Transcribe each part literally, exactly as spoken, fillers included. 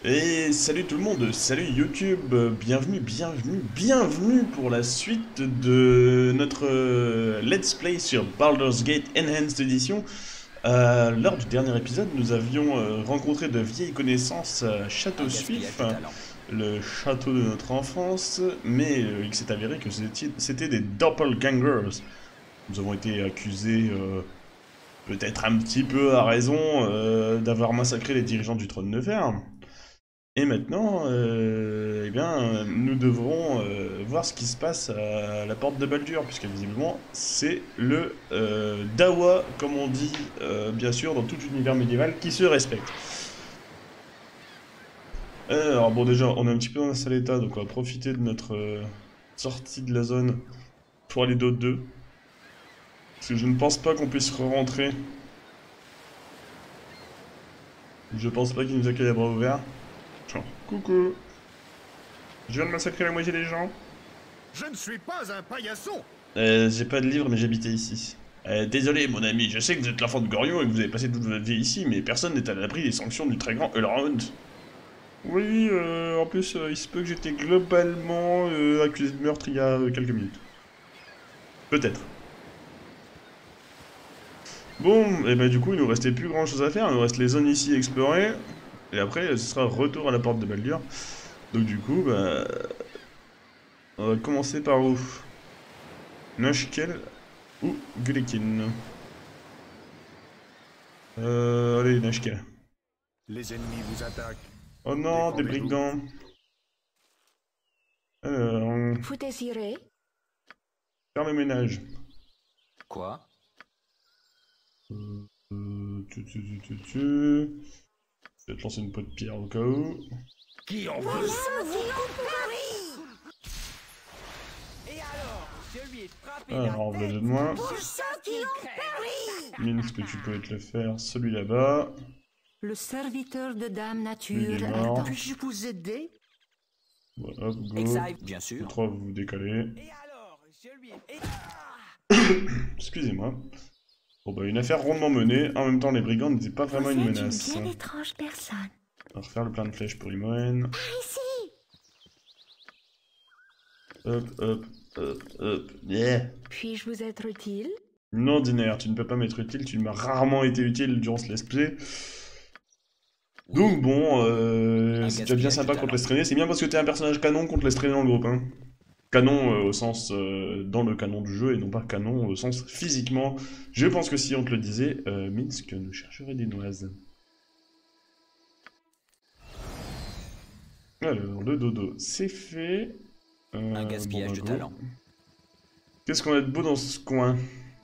Et salut tout le monde, salut YouTube, bienvenue, bienvenue, bienvenue pour la suite de notre euh, Let's Play sur Baldur's Gate Enhanced Edition. Euh, lors du dernier épisode, nous avions euh, rencontré de vieilles connaissances à Château Suif, le château de notre enfance, mais euh, il s'est avéré que c'était des doppelgangers. Nous avons été accusés, euh, peut-être un petit peu à raison, euh, d'avoir massacré les dirigeants du trône de fer. Et maintenant, euh, eh bien, nous devrons euh, voir ce qui se passe à la porte de Baldur, puisque visiblement, c'est le euh, Dawa, comme on dit, euh, bien sûr, dans tout l'univers médiéval, qui se respecte. Alors, bon, déjà, on est un petit peu dans un sale état, donc on va profiter de notre euh, sortie de la zone pour aller d'autres deux. Parce que je ne pense pas qu'on puisse re-rentrer. Je pense pas qu'il nous accueille à bras ouverts. Genre, coucou. Je viens de massacrer la moitié des gens. Je ne suis pas un paillasson. Euh, j'ai pas de livre, mais j'habitais ici. Euh, désolé, mon ami, je sais que vous êtes l'enfant de Gorion et que vous avez passé toute votre vie ici, mais personne n'est à l'abri des sanctions du très grand Elrond. Oui, euh, en plus, euh, il se peut que j'étais globalement euh, accusé de meurtre il y a euh, quelques minutes. Peut-être. Bon, et bah du coup, il nous restait plus grand chose à faire, il nous reste les zones ici à explorer. Et après, ce sera retour à la porte de Baldur. Donc du coup, bah... on va commencer par où? Nashkel ou Gulekin? Euh... Allez, Nashkel. Les ennemis vous attaquent. Oh non, des brigands. Alors... Vous désirez? Faire le ménage. Quoi? Euh... Tu, tu, tu, tu, tu... Je vais te lancer une peau de pierre au cas où. Qui en veut? Alors, on va de moi. Mince, que tu peux te le faire. Celui là-bas. Le serviteur de Dame Il Nature. est mort. Puis-je vous aider? Voilà, hop, go. Exile, bien Les sûr. trois, vous vous décalez. Et alors, je lui Excusez-moi. Bon bah, une affaire rondement menée. En même temps, les brigands n'étaient pas vraiment une menace. Une bien étrange personne. On va refaire le plein de flèches pour Imoen. Ici. Hop, hop, hop, hop. Yeah. Puis-je vous être utile? Non, Dinaire, tu ne peux pas m'être utile. Tu m'as rarement été utile durant ce let's play. Donc bon, euh, c'est déjà bien sympa qu'on te laisse traîner. C'est bien parce que t'es un personnage canon qu'on te laisse traîner dans le groupe. Hein. Canon euh, au sens euh, dans le canon du jeu et non pas canon au sens physiquement. Je pense que si on te le disait, euh, Minsk nous chercherait des noises. Alors, le dodo, c'est fait. Euh, Un gaspillage bon, de go. talent. Qu'est-ce qu'on a de beau dans ce coin?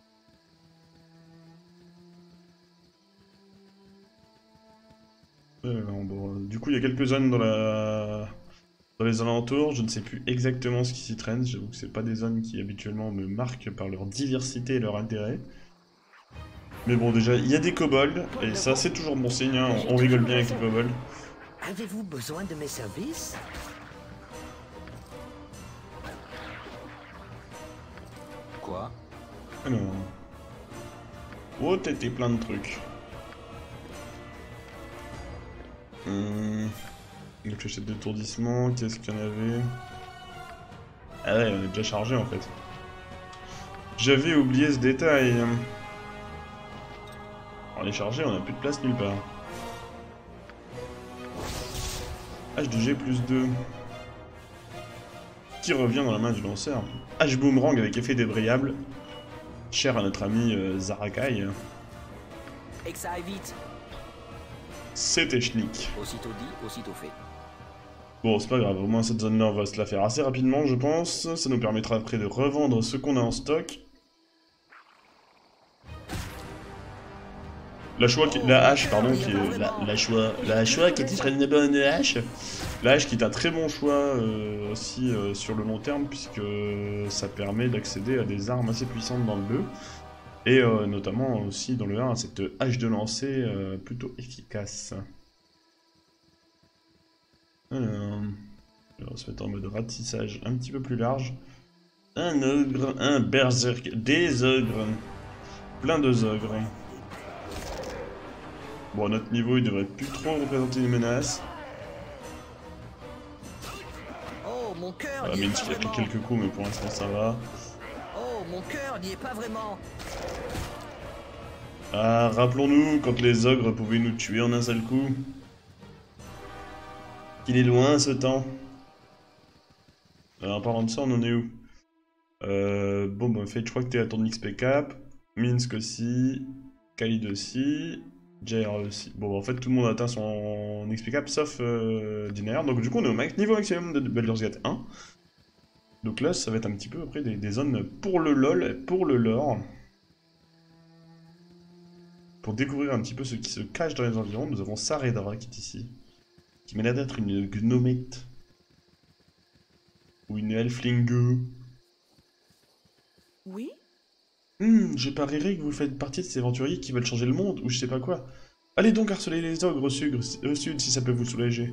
Alors, bon, du coup, il y a quelques zones dans la... dans les alentours. Je ne sais plus exactement ce qui s'y traîne. J'avoue que c'est pas des zones qui habituellement me marquent par leur diversité et leur intérêt. Mais bon, déjà, il y a des kobolds, et ça, c'est toujours bon signe. Hein. On, on rigole bien avec les kobolds. Avez-vous besoin de mes services? Quoi? Alors... Oh, t'étais plein de trucs. Hum... Une fléchette d'étourdissement, qu'est-ce qu'il y en avait? Ah ouais, on est déjà chargé en fait. J'avais oublié ce détail. On est chargé, on a plus de place nulle part. H deux G plus deux. Qui revient dans la main du lanceur. H boomerang avec effet débrayable. Cher à notre ami euh, Zarakai. Exile vite. C'était schnick. Aussitôt dit, aussitôt fait. Bon, c'est pas grave, au moins cette zone-là, on va se la faire assez rapidement, je pense. Ça nous permettra après de revendre ce qu'on a en stock. La choix qui... La hache, pardon, qui est... La, la choix... La choix qui est une très bonne hache. La hache qui est un très bon choix euh, aussi euh, sur le long terme, puisque ça permet d'accéder à des armes assez puissantes dans le deux. Et euh, notamment aussi dans le un, cette hache de lancer euh, plutôt efficace. Alors, on va se mettre en mode ratissage un petit peu plus large. Un ogre, un berserk, des ogres. Plein de ogres. Bon, à notre niveau, il devrait plus trop représenter une menace. Oh, mon cœur Ah, n'y est Minsk pas il a pris vraiment. quelques coups, mais pour l'instant ça va. Oh, mon cœur n'y est pas vraiment. Ah, rappelons-nous quand les ogres pouvaient nous tuer en un seul coup. Qu'il est loin ce temps. Alors, en parlant de ça, on en est où? euh, Bon, bah, en fait, je crois que t'es à ton X P cap. Minsk aussi. Khalid aussi. J R aussi. Bon, bah, en fait, tout le monde a atteint son X P cap sauf euh, Dinair. Donc, du coup, on est au max, niveau maximum de Baldur's Gate un. Donc là, ça va être un petit peu après des, des zones pour le LoL et pour le lore. Pour découvrir un petit peu ce qui se cache dans les environs, nous avons Saredra qui est ici. Qui m'a l'air d'être une gnomette. Ou une elflingue. Oui? Hmm, je parierais que vous faites partie de ces aventuriers qui veulent changer le monde, ou je sais pas quoi. Allez donc harceler les ogres au sud, au sud si ça peut vous soulager.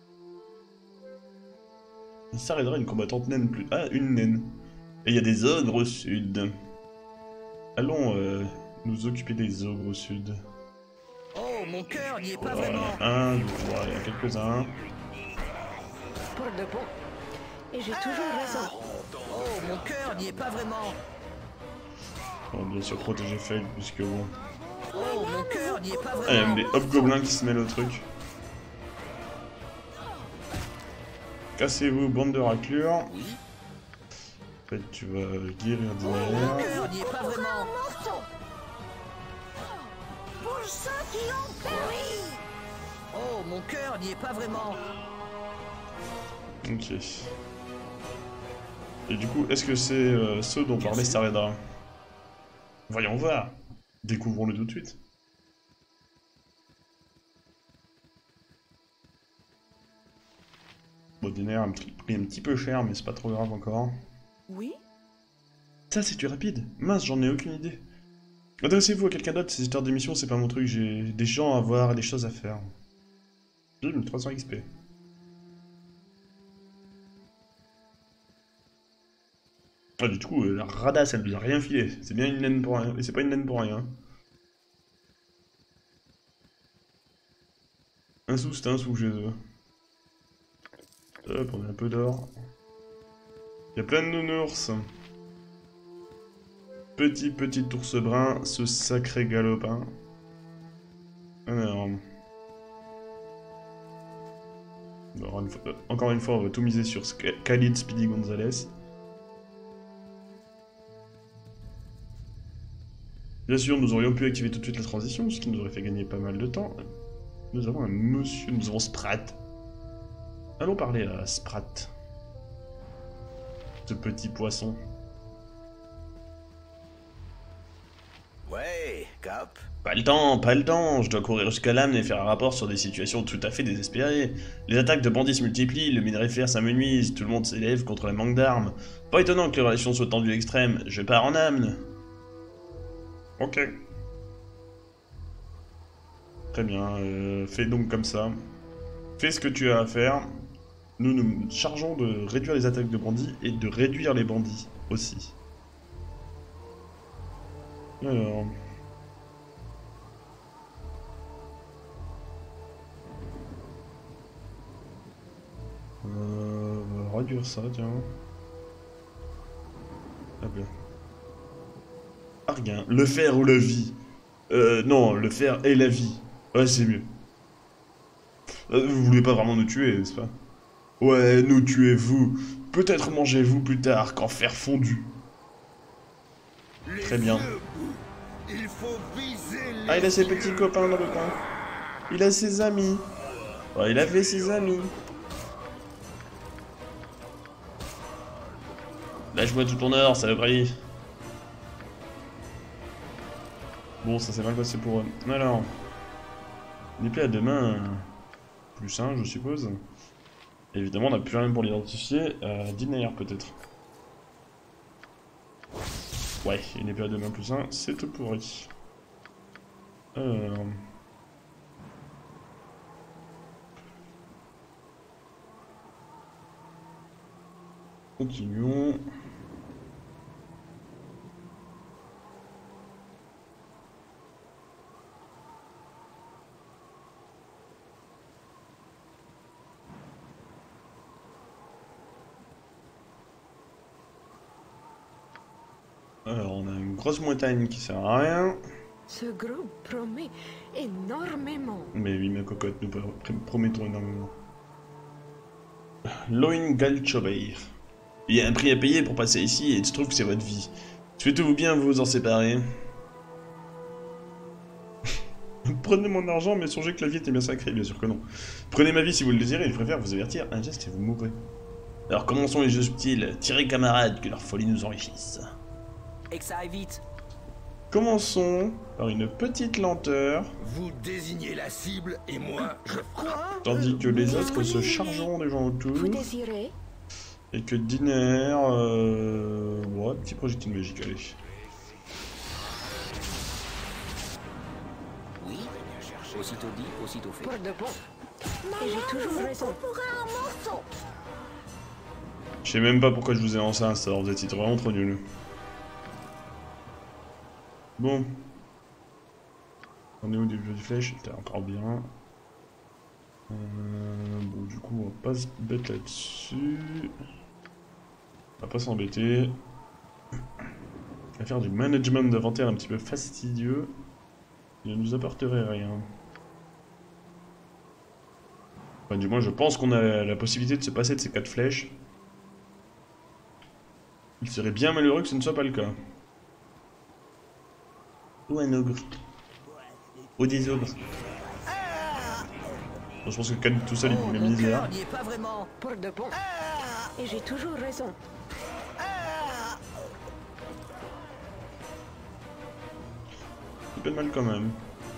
Saredra, une combattante naine plus... Ah, une naine. Et il y a des ogres au sud. Allons euh, nous occuper des ogres au sud. Oh, mon cœur n'y est pas Voilà, vraiment. un, deux, trois, il y en a quelques-uns. Pour de bon. Et j'ai toujours raison. Oh, mon cœur n'y est pas vraiment. On va bien sûr protéger Fade, puisque bon... Oh, mon cœur n'y est pas Ah, il y a vraiment. même des hobgoblins qui se mêlent au truc. Cassez-vous, bande de raclures. En fait, tu vas guérir Mon Dinair. cœur n'y est pas vraiment. Pour ceux qui ont péri. Oh, mon cœur n'y est pas vraiment. Ok. Et du coup, est-ce que c'est euh, ceux dont parlait Saredra? Voyons voir. Découvrons-le tout de suite. Bon, Dinair a un petit- pris un petit peu cher, mais c'est pas trop grave encore. Oui? Ça, c'est-tu rapide? Mince, j'en ai aucune idée. Adressez-vous à quelqu'un d'autre, ces histoires d'émission, c'est pas mon truc, j'ai des gens à voir et des choses à faire. Bim, trois cents X P. Ah, du coup, euh, la radasse, elle nous a rien filé. C'est bien une naine pour rien. Et c'est pas une naine pour rien. Un sou, c'était un sou chez eux. Hop, on a un peu d'or. Il y a plein de nounours. Petit, petit ours brun, ce sacré galopin. Alors... Alors, une fois- euh, encore une fois, on va tout miser sur Sc- Khalid Speedy Gonzalez. Bien sûr, nous aurions pu activer tout de suite la transition, ce qui nous aurait fait gagner pas mal de temps. Nous avons un monsieur, nous avons Sprat. Allons parler à Sprat. Ce petit poisson. Ouais, Cap. Pas le temps, pas le temps, je dois courir jusqu'à l'âme et faire un rapport sur des situations tout à fait désespérées. Les attaques de bandits se multiplient, le minerai fer s'amenuise, tout le monde s'élève contre le manque d'armes. Pas étonnant que les relations soient tendues extrêmes, je pars en âme. Ok. Très bien, euh, fais donc comme ça. Fais ce que tu as à faire. Nous nous chargeons de réduire les attaques de bandits et de réduire les bandits aussi. Alors... Euh, on va réduire ça, tiens. Hop là. Arguin. Le fer ou la vie? Euh, non, le fer et la vie. Ouais, c'est mieux. Euh, vous voulez pas vraiment nous tuer, n'est-ce pas? Ouais, nous tuez-vous. Peut-être mangez-vous plus tard, quand fer fondu. Les Très bien. yeux bouts. Il faut viser les Ah, il a ses yeux. petits copains dans le coin. Il a ses amis. Ouais, il a fait ses amis. Lâche-moi tout ton or, saloperie. Bon, ça s'est mal passé pour eux. Alors, une épée à deux mains, plus un, je suppose. Évidemment, on n'a plus rien pour l'identifier. Euh, Dinair, peut-être. Ouais, une épée à deux mains plus un, c'est tout pourri. Alors... Continuons. Alors, on a une grosse montagne qui sert à rien. Ce groupe promet énormément. Mais oui, ma cocotte, nous promettons énormément. Loin Galchobeir. Il y a un prix à payer pour passer ici et il se trouve que c'est votre vie. Souhaitez-vous bien vous en séparer? Prenez mon argent, mais songez que la vie était bien sacrée, bien sûr que non. Prenez ma vie si vous le désirez, je préfère vous avertir, un geste et vous mourrez. Alors commençons les jeux subtils, tirez camarades, que leur folie nous enrichisse. Et que ça aille vite. Commençons par une petite lenteur, Vous désignez la cible et moi, je frappe. tandis que les autres se chargeront des gens autour, Vous désirez? et que Diner... Euh... Bon, un petit projectile magique, allez. Oui. Aussitôt dit, aussitôt fait. Pour de bon. Et j'ai toujours raison. Pour un morceau. Je sais même pas pourquoi je vous ai lancé un sort, vous êtes vraiment trop nuls. Bon. On est où du jeu de flèche? T'es encore bien. Euh, bon, du coup, on va pas se mettre là-dessus. On va pas s'embêter. On va faire du management d'inventaire un petit peu fastidieux. Il ne nous apporterait rien. Enfin, du moins, je pense qu'on a la, la possibilité de se passer de ces quatre flèches. Il serait bien malheureux que ce ne soit pas le cas. Ou un ogre. Ou des ogres. Bon, je pense que Khan tout seul il Oh, peut mon misère. cœur n'y est pas vraiment. Pour de bon. Et j'ai toujours raison. Il fait mal quand même.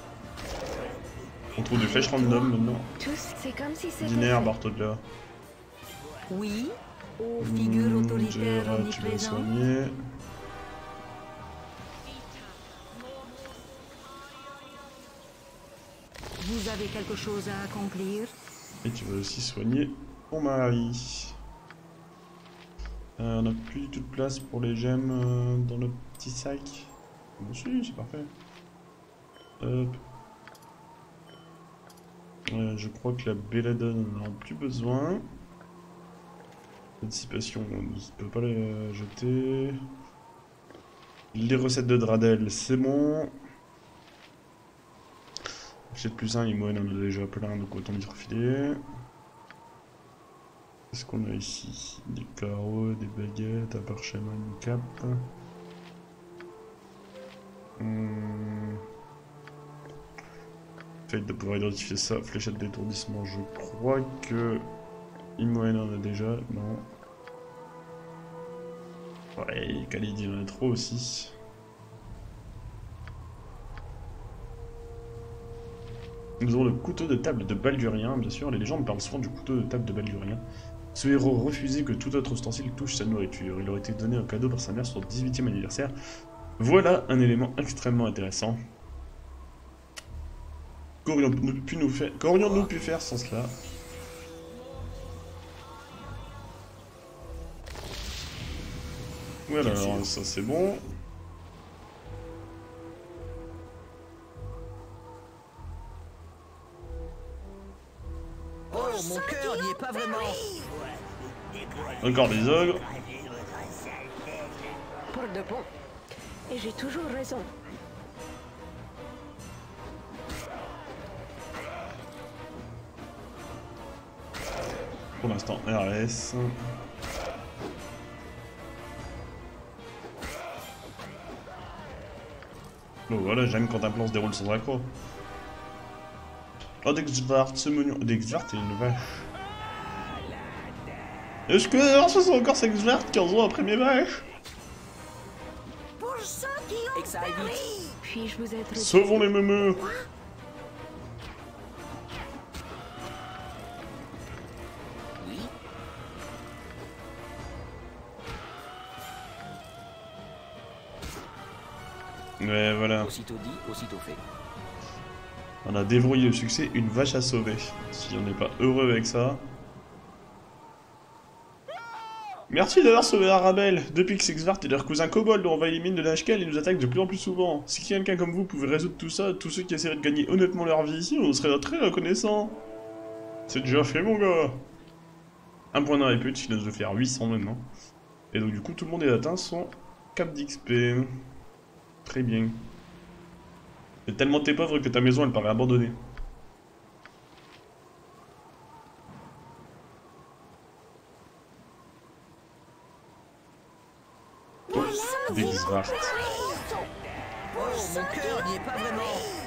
On trouve des flèches random maintenant. Tous, c'est comme si c'était. Diner, Bartolda. Oui, aux figures Hmm, autoritaires Gérard, tu vas omniprésentes. soigner. Vous avez quelque chose à accomplir? Et tu vas aussi soigner ton mari. Euh, on n'a plus du tout de place pour les gemmes euh, dans le petit sac. Bon, si, c'est parfait. Hop. Euh, je crois que la belladone, on n'en a plus besoin. Anticipation, on ne peut pas les jeter. Les recettes de Dradel, c'est bon. J'ai plus un, Imoen en a déjà plein, donc autant lui refiler. Qu'est-ce qu'on a ici? Des carreaux, des baguettes, un parchemin, une cape. Hum... Fait de pouvoir identifier ça, fléchette d'étourdissement, je crois que Imoen en a déjà, non. Ouais, Khalid il en a trop aussi. Nous avons le couteau de table de Baldurien, bien sûr, les légendes parlent souvent du couteau de table de Baldurien. Ce héros refusait que tout autre ustensile touche sa nourriture. Il aurait été donné en cadeau par sa mère sur son dix-huitième anniversaire. Voilà un élément extrêmement intéressant. Qu'aurions-nous pu nous faire, qu'aurions-nous pu faire sans cela? Voilà, alors ça c'est bon. Oh, mon cœur n'y est pas vraiment. Encore des ogres. Pour de bon. Et j'ai toujours raison. Pour l'instant, R S. Bon voilà, j'aime quand un plan se déroule sans accro. Oh, Dexvart, ce menu. Dexvart est une vache. Est-ce que alors ce sont encore Dexvart quinze ans après mes vaches? Pour ceux qui Et ont que ça aille vite. péri. Puis-je vous être. Sauvons les meumeux. Oui. Ouais, voilà. Aussitôt dit, aussitôt fait. On a déverrouillé le succès, une vache à sauver. Si on n'est pas heureux avec ça. Merci d'avoir sauvé Arabelle. Depuis que Sexvart et leur cousin Kobold ont envahi les mines de Lashkel, ils nous attaquent de plus en plus souvent. Si quelqu'un comme vous pouvait résoudre tout ça, tous ceux qui essaieraient de gagner honnêtement leur vie ici, on serait très reconnaissants. C'est déjà fait, mon gars. Un point de répute, il nous de faire huit cents maintenant. Et donc du coup, tout le monde est atteint son cap d'X P. Très bien. Et tellement t'es pauvre que ta maison elle paraît abandonnée. Oh, Dexvart. Oh, mon cœur n'y est pas vraiment.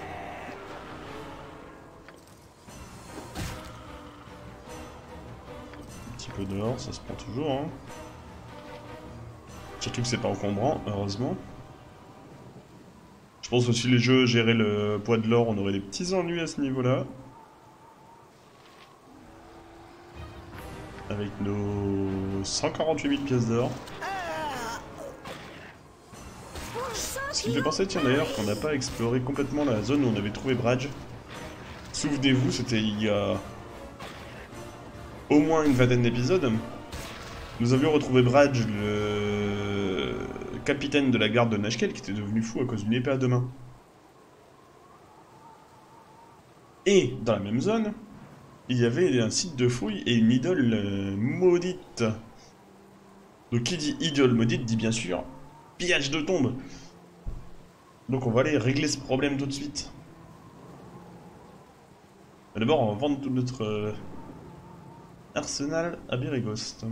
Un petit peu dehors, ça se prend toujours. Hein. Surtout que c'est pas encombrant, heureusement. Je pense que si les jeux géraient le poids de l'or, on aurait des petits ennuis à ce niveau-là. Avec nos cent quarante-huit mille pièces d'or. Ce qui me fait penser, tiens d'ailleurs, qu'on n'a pas exploré complètement la zone où on avait trouvé Bradge. Souvenez-vous, c'était il y a au moins une vingtaine d'épisodes. Nous avions retrouvé Bradge, le capitaine de la garde de Nashkel, qui était devenu fou à cause d'une épée à deux mains. Et dans la même zone, il y avait un site de fouille et une idole euh, maudite. Donc qui dit idole maudite dit bien sûr pillage de tombe. Donc on va aller régler ce problème tout de suite. D'abord on va vendre tout notre euh, arsenal à Beregost.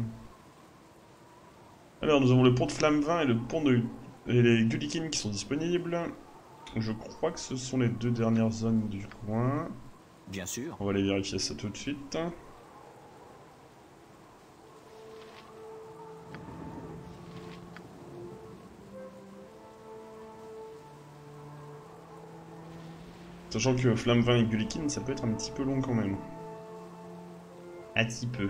Alors nous avons le pont de Flamme-Vin et le pont de et les Gullikin qui sont disponibles. Je crois que ce sont les deux dernières zones du coin. Bien sûr. On va aller vérifier ça tout de suite. Sachant que Flamme-Vin et Gullikin, ça peut être un petit peu long quand même. Un petit peu.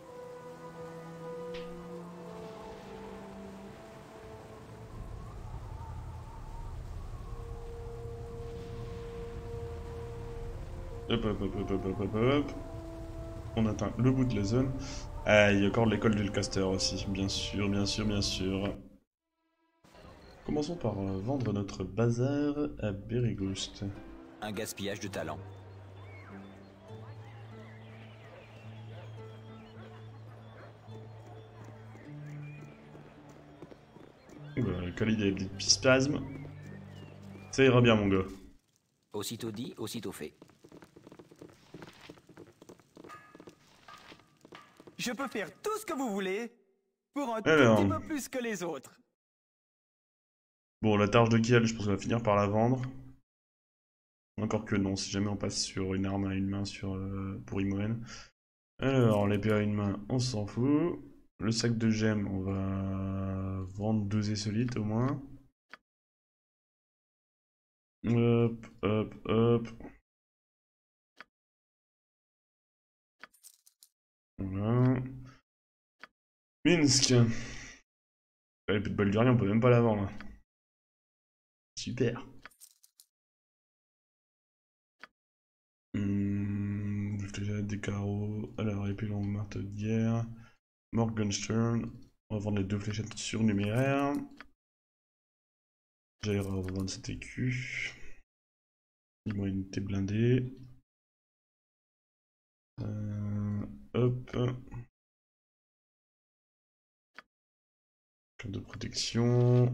Hop hop hop hop hop hop hop hop. On atteint le bout de la zone. Ah, il y a encore l'école du caster aussi, bien sûr, bien sûr, bien sûr. Commençons par euh, vendre notre bazar à Beregost. Un gaspillage de talent. Bah, Khalid a des petits spasmes. Ça ira bien, mon gars. Aussitôt dit, aussitôt fait. Je peux faire tout ce que vous voulez pour un Alors. tout petit peu plus que les autres. Bon, la targe de Kiel, je pense qu'on va finir par la vendre. Encore que non, si jamais on passe sur une arme à une main sur, euh, pour Imoen. Alors, l'épée à une main, on s'en fout. Le sac de gemmes, on va vendre deux essolites au moins. Hop, hop, hop. Voilà. Minsk. L'épée de Baldurien, on peut même pas la vendre. Super. Hum, des carreaux. Alors, épée longue, marteau de guerre. Morgenstern. On va vendre les deux fléchettes surnuméraires. J'allais revendre cet écu. Dis-moi une unité blindée. Euh, hop. Carte de protection.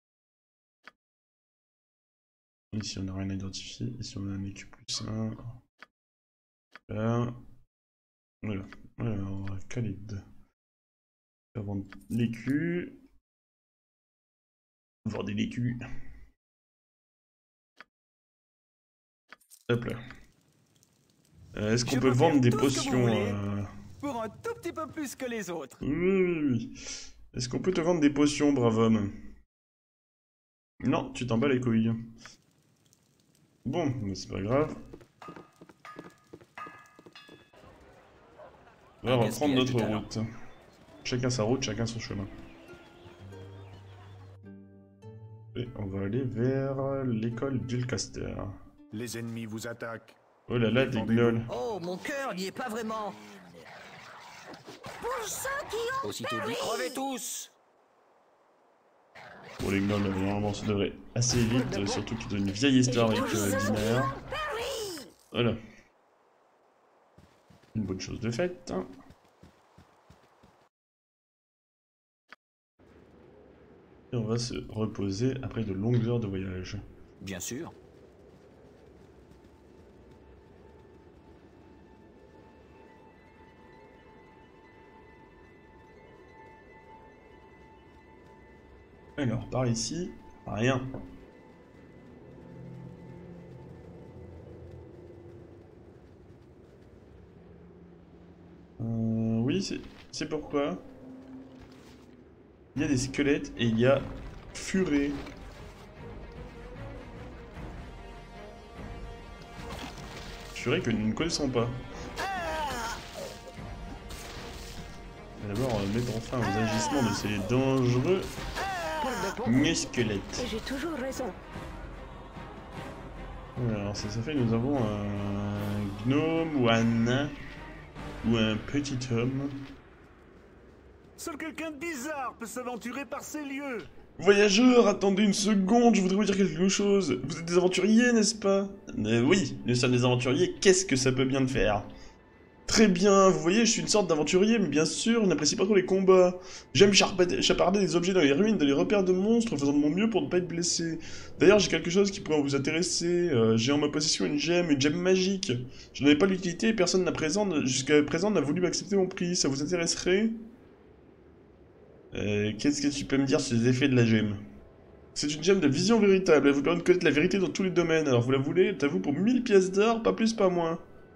Ici on n'a rien à identifier. Ici on a un écu plus un. Là. Voilà. Alors, Khalid. On va vendre l'écu. Vendre l'écu. Hop là. Euh, Est-ce qu'on peut vendre des potions euh... pour un tout petit peu plus que les autres? Oui, oui, oui. Est-ce qu'on peut te vendre des potions, brave homme? Non, tu t'en bats les couilles. Bon, mais c'est pas grave. On va reprendre notre route. Chacun sa route, chacun son chemin. Et on va aller vers l'école d'Ulcaster. Les ennemis vous attaquent. Oh là là, des gnolls. Oh, mon cœur n'y est pas vraiment. Pour ceux qui ont Aussitôt dit, crevez tous. Pour les gnolls, normalement, ça devrait assez vite, surtout qu'ils ont une vieille histoire avec euh, Diner. Voilà. Une bonne chose de faite. Et on va se reposer après de longues heures de voyage. Bien sûr. Alors, par ici, rien. Euh, oui, c'est pourquoi. Il y a des squelettes et il y a Furet. Furet que nous ne connaissons pas. D'abord, mettons fin aux agissements de ces dangereux squelettes. Et j'ai toujours raison. Alors, ça, ça fait que nous avons un gnome ou un nain ou un petit homme. Seul quelqu'un de bizarre peut s'aventurer par ces lieux. Voyageurs, attendez une seconde, je voudrais vous dire quelque chose. Vous êtes des aventuriers, n'est-ce pas? euh, Oui, nous sommes des aventuriers, qu'est-ce que ça peut bien te faire? Très bien, vous voyez, je suis une sorte d'aventurier, mais bien sûr, je n'apprécie pas trop les combats. J'aime chaparder des objets dans les ruines, dans les repères de monstres, en faisant de mon mieux pour ne pas être blessé. D'ailleurs, j'ai quelque chose qui pourrait vous intéresser. Euh, j'ai en ma possession une gemme, une gemme magique. Je n'en ai pas l'utilité et personne n'a présent, jusqu'à présent n'a voulu m'accepter mon prix. Ça vous intéresserait? euh, Qu'est-ce que tu peux me dire sur les effets de la gemme? C'est une gemme de vision véritable, elle vous permet de connaître la vérité dans tous les domaines. Alors vous la voulez? Elle t'avoue pour mille pièces d'or, pas plus, pas moins.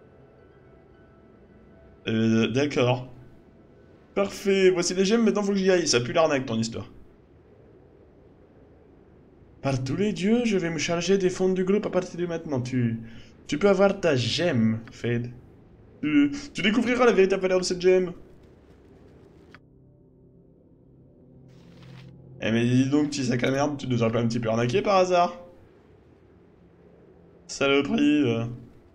Euh, d'accord. Parfait, voici les gemmes, maintenant faut que j'y aille, ça pue l'arnaque ton histoire. Par tous les dieux, je vais me charger des fonds du groupe à partir de maintenant. Tu, tu peux avoir ta gemme, Fed. Tu, tu découvriras la véritable valeur de cette gemme. Eh mais dis donc, petit sac à merde, tu nous aurais pas un petit peu arnaqué par hasard? Saloperie. Euh...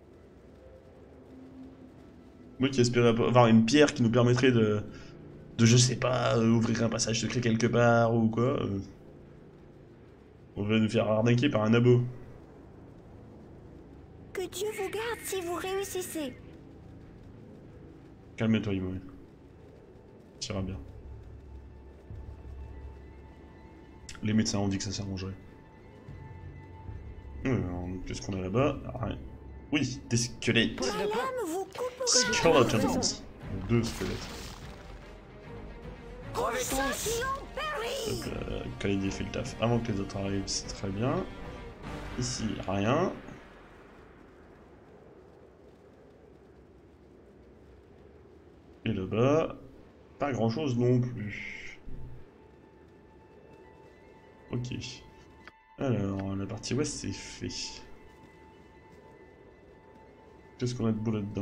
Moi qui espérais avoir une pierre qui nous permettrait de, de je sais pas, euh, ouvrir un passage secret quelque part ou quoi. Euh, on va nous faire arnaquer par un abo. Que Dieu vous garde si vous réussissez. Calme-toi, Imo. Ça ira bien. Les médecins ont dit que ça s'arrangerait. Qu'est-ce qu'on a là-bas? Rien. Oui, des squelettes. La lame vous coupe au Skeletons. Deux squelettes. Crevez tous! Donc, euh, Khalid fait le taf avant que les autres arrivent, c'est très bien. Ici, rien. Et là-bas, pas grand-chose non plus. Ok. Alors, la partie ouest, c'est fait. Qu'est-ce qu'on a de beau là-dedans?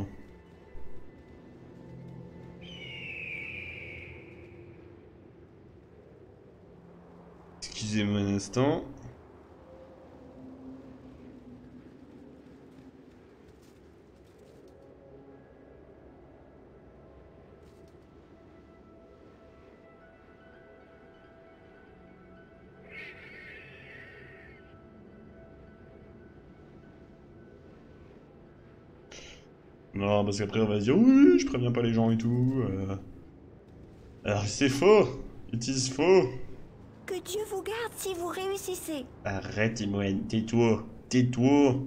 Excusez-moi un instant. Non, parce qu'après on va se dire oui, je préviens pas les gens et tout. Euh... Alors c'est faux, it is faux. Que Dieu vous garde si vous réussissez. Arrête Imoen, tais-toi, tais-toi.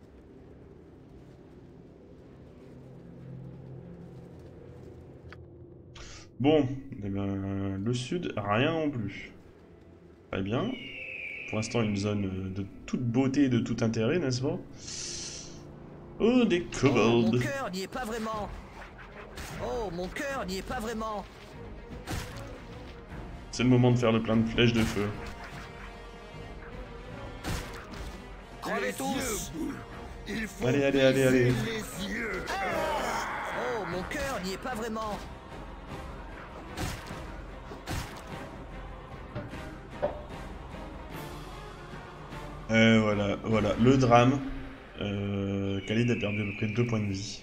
Bon, eh ben, le sud, rien non plus. Très bien. Pour l'instant une zone de toute beauté et de tout intérêt, n'est-ce pas? Oh, des kobolds. Oh, mon cœur n'y est pas vraiment. Oh, mon cœur n'y est pas vraiment. C'est le moment de faire le plein de flèches de feu. Crevez tous! Il faut Allez, allez, allez, allez. les yeux. Oh, mon cœur n'y est pas vraiment. Euh, voilà, voilà, le drame. Euh, Khalid a perdu à peu près deux points de vie.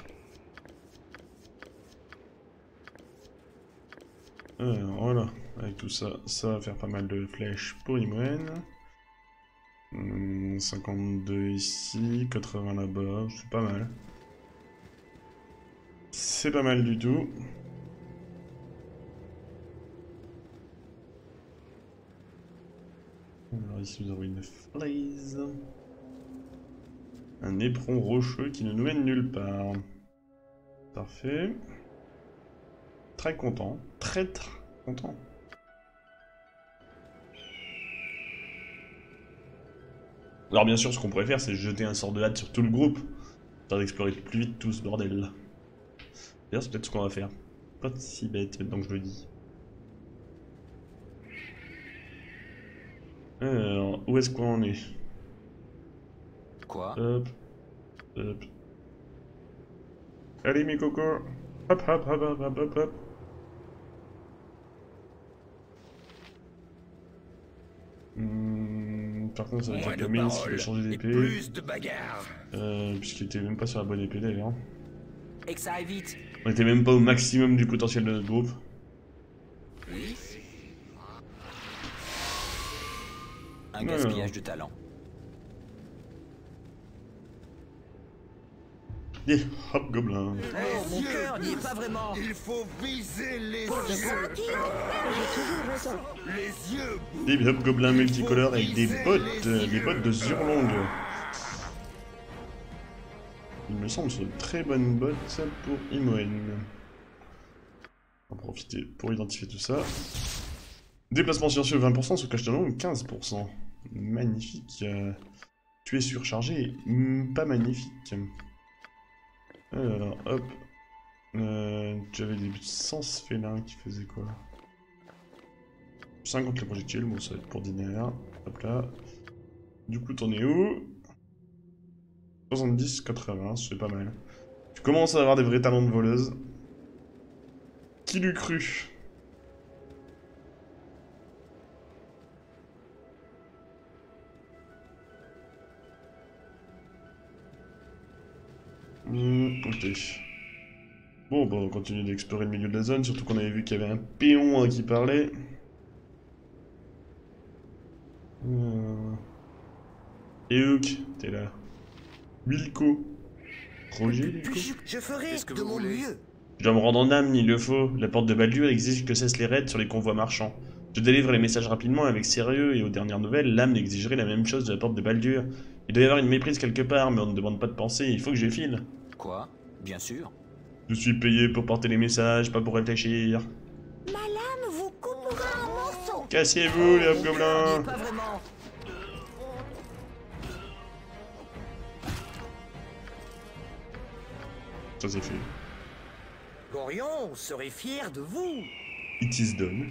Alors, voilà, avec tout ça, ça va faire pas mal de flèches pour Imoen. Hum, cinquante-deux ici, quatre-vingts là-bas, c'est pas mal. C'est pas mal du tout. Alors ici nous avons une falaise. Un éperon rocheux qui ne nous mène nulle part. Parfait. Très content. Très très content. Alors bien sûr, ce qu'on pourrait faire, c'est jeter un sort de hâte sur tout le groupe. Histoire d'explorer plus vite tout ce bordel. D'ailleurs, c'est peut-être ce qu'on va faire. Pas si bête, donc je le dis. Alors, où est-ce qu'on en est? Quoi? Hop. Hop. Allez mes cocos. Hop hop hop hop hop hop hop. Hmm, par contre ça va Moins être de Camille s'il paroles va changer et d'épée. plus de bagarres. Euh, puisqu'il était même pas sur la bonne épée d'ailleurs. Et que ça aille vite. On était même pas au maximum du potentiel de notre groupe. Oui. Un Non, gaspillage non. de talent. Des hobgoblins. Oh, mon cœur n'y est pas vraiment. Il faut viser les Pour de yeux. bon. J'ai toujours raison. Les yeux. Des hobgoblins multicolores avec des bottes, euh, des bottes de Zurlong. Il me semble que c'est une très bonne botte pour Imoen. On va en profiter pour identifier tout ça. Déplacement silencieux vingt pour cent, sous cache talon quinze pour cent. Magnifique. Euh, tu es surchargé, hmm, pas magnifique. Alors, hop. Euh, J'avais des sens félins qui faisaient quoi? cinquante les projectiles, bon ça va être pour dîner. Hop là. Du coup, t'en es où? soixante-dix quatre-vingts, c'est pas mal. Tu commences à avoir des vrais talents de voleuse. Qui l'eût cru? Mmh, ok. Bon, bah on continue d'explorer le milieu de la zone, surtout qu'on avait vu qu'il y avait un péon hein, qui parlait. Euh... Euk, t'es là. Wilco. Roger, Wilco. Puis je ferai Qu'est-ce que de vous mon voulez? mieux. Je dois me rendre en âme, il le faut. La porte de Baldur exige que cessent les raids sur les convois marchands. Je délivre les messages rapidement et avec sérieux, et aux dernières nouvelles, l'âme exigerait la même chose de la porte de Baldur. Il doit y avoir une méprise quelque part, mais on ne demande pas de penser, il faut que j'effile. Quoi? Bien sûr. Je suis payé pour porter les messages, pas pour réfléchir. Ma lame vous coupera en morceaux. Cassez-vous, les Mon cœur n'y hobgoblins! est pas vraiment. Ça c'est fait. Gorion serait fier de vous. It is done.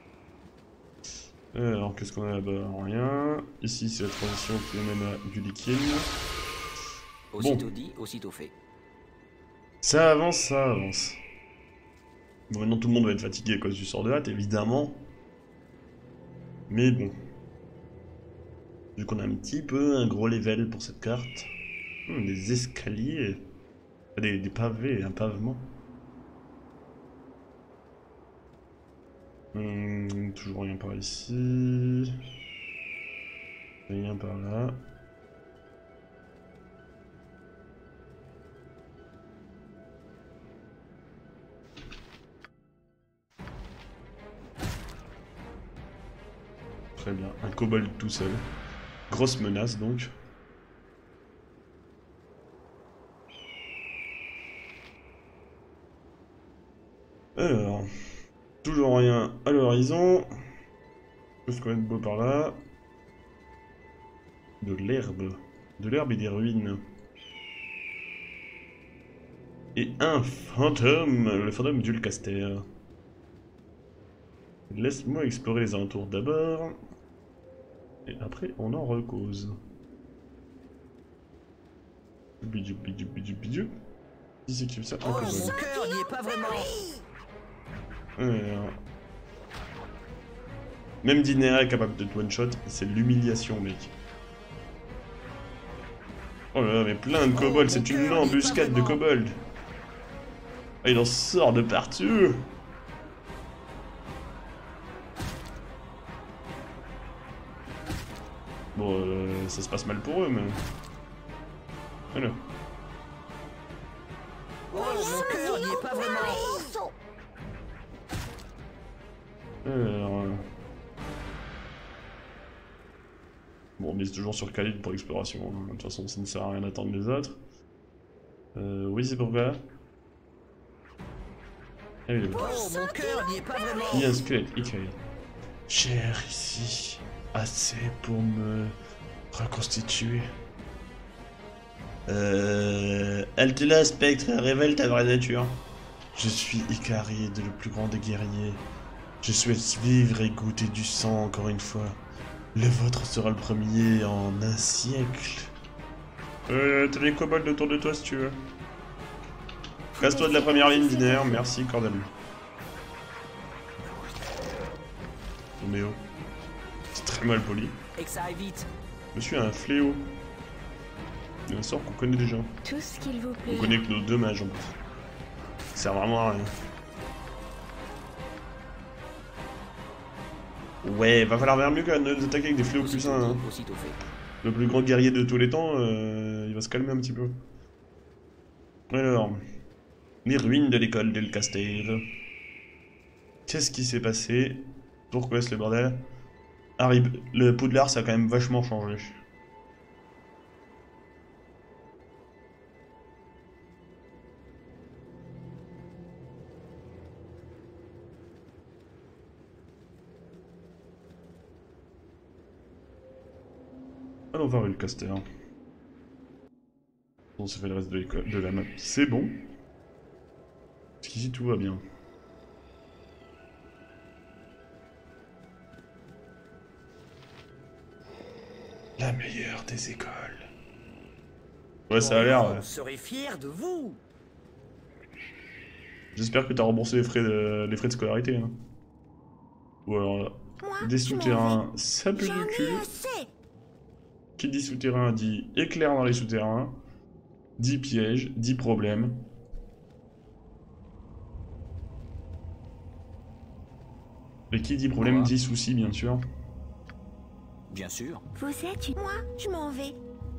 Alors, qu'est-ce qu'on a là-bas? Rien. Ici, c'est la transition qui nous mène à du liquide. Aussitôt dit, aussitôt fait. Ça avance, ça avance. Bon, maintenant tout le monde va être fatigué à cause du sort de hâte, évidemment. Mais bon. Vu qu'on a un petit peu un gros level pour cette carte. Hum, des escaliers. Des, des pavés, un pavement. Hum, toujours rien par ici. Rien par là. Très bien, un kobold tout seul. Grosse menace donc. Alors, toujours rien à l'horizon. Qu'est-ce qu'on va être beau par là? De l'herbe. De l'herbe et des ruines. Et un fantôme, le fantôme d'Ulcaster. Laisse-moi explorer les alentours d'abord. Et après, on en recose. Bidou, bidou, bidou, bidou. Qui c'est qui fait ça? Un Oh, kobold. mon cœur n'y est pas vraiment. Alors... Même Dinera est capable de one-shot, c'est l'humiliation, mec. Oh là là, mais plein de kobolds, c'est une embuscade de kobolds. Ah, il en sort de partout. Bon, euh, ça se passe mal pour eux, mais... Voilà. Oh, mon cœur n'y est pas vraiment. Morceaux. Alors... Bon, on mise toujours sur Khalid pour l'exploration, hein. De toute façon ça ne sert à rien d'attendre les autres. Euh, oui, c'est pourquoi. Ah, il est là. Oh, mon cœur n'y est pas vraiment. Il y a un squelette, Ikari. Cher ici, assez pour me reconstituer. Euh... Altela, Spectre, révèle ta vraie nature. Je suis Ikari, le plus grand des guerriers. Je souhaite vivre et goûter du sang encore une fois. Le vôtre sera le premier en un siècle. Euh, t'as les kobolds autour de toi si tu veux. Casse-toi de la première ligne binaire, merci Cordalu. Roméo. C'est très mal poli. Et que ça aille vite. Monsieur a un fléau. Un sort qu'on connaît déjà. Tout ce qu'il vous plaît. On connaît que nos deux mages en plus. Ça sert vraiment à rien. Ouais, va falloir faire mieux que de nous attaquer avec des fléaux plus un. Hein. Le plus grand guerrier de tous les temps, euh, il va se calmer un petit peu. Alors, les ruines de l'école d'El Castel. Qu'est-ce qui s'est passé? Pourquoi est-ce le bordel? Harry, le Poudlard, ça a quand même vachement changé. Allons voir le caster. On s'est fait le reste de, de la map. C'est bon. Jusqu'ici tout va bien. La meilleure des écoles. Ouais, ça a l'air. Je serais fier de vous. J'espère que t'as remboursé les frais de, les frais de scolarité. Hein. Ou alors là. Moi, Des je m'en souterrains, vais. ça pue J'en du ai cul. assez. Qui dit souterrain dit éclair dans les souterrains. Dit piège, dit problème. Et qui dit problème Quoi? dit souci, bien sûr. Bien sûr. Vous êtes une... Moi, je m'en vais.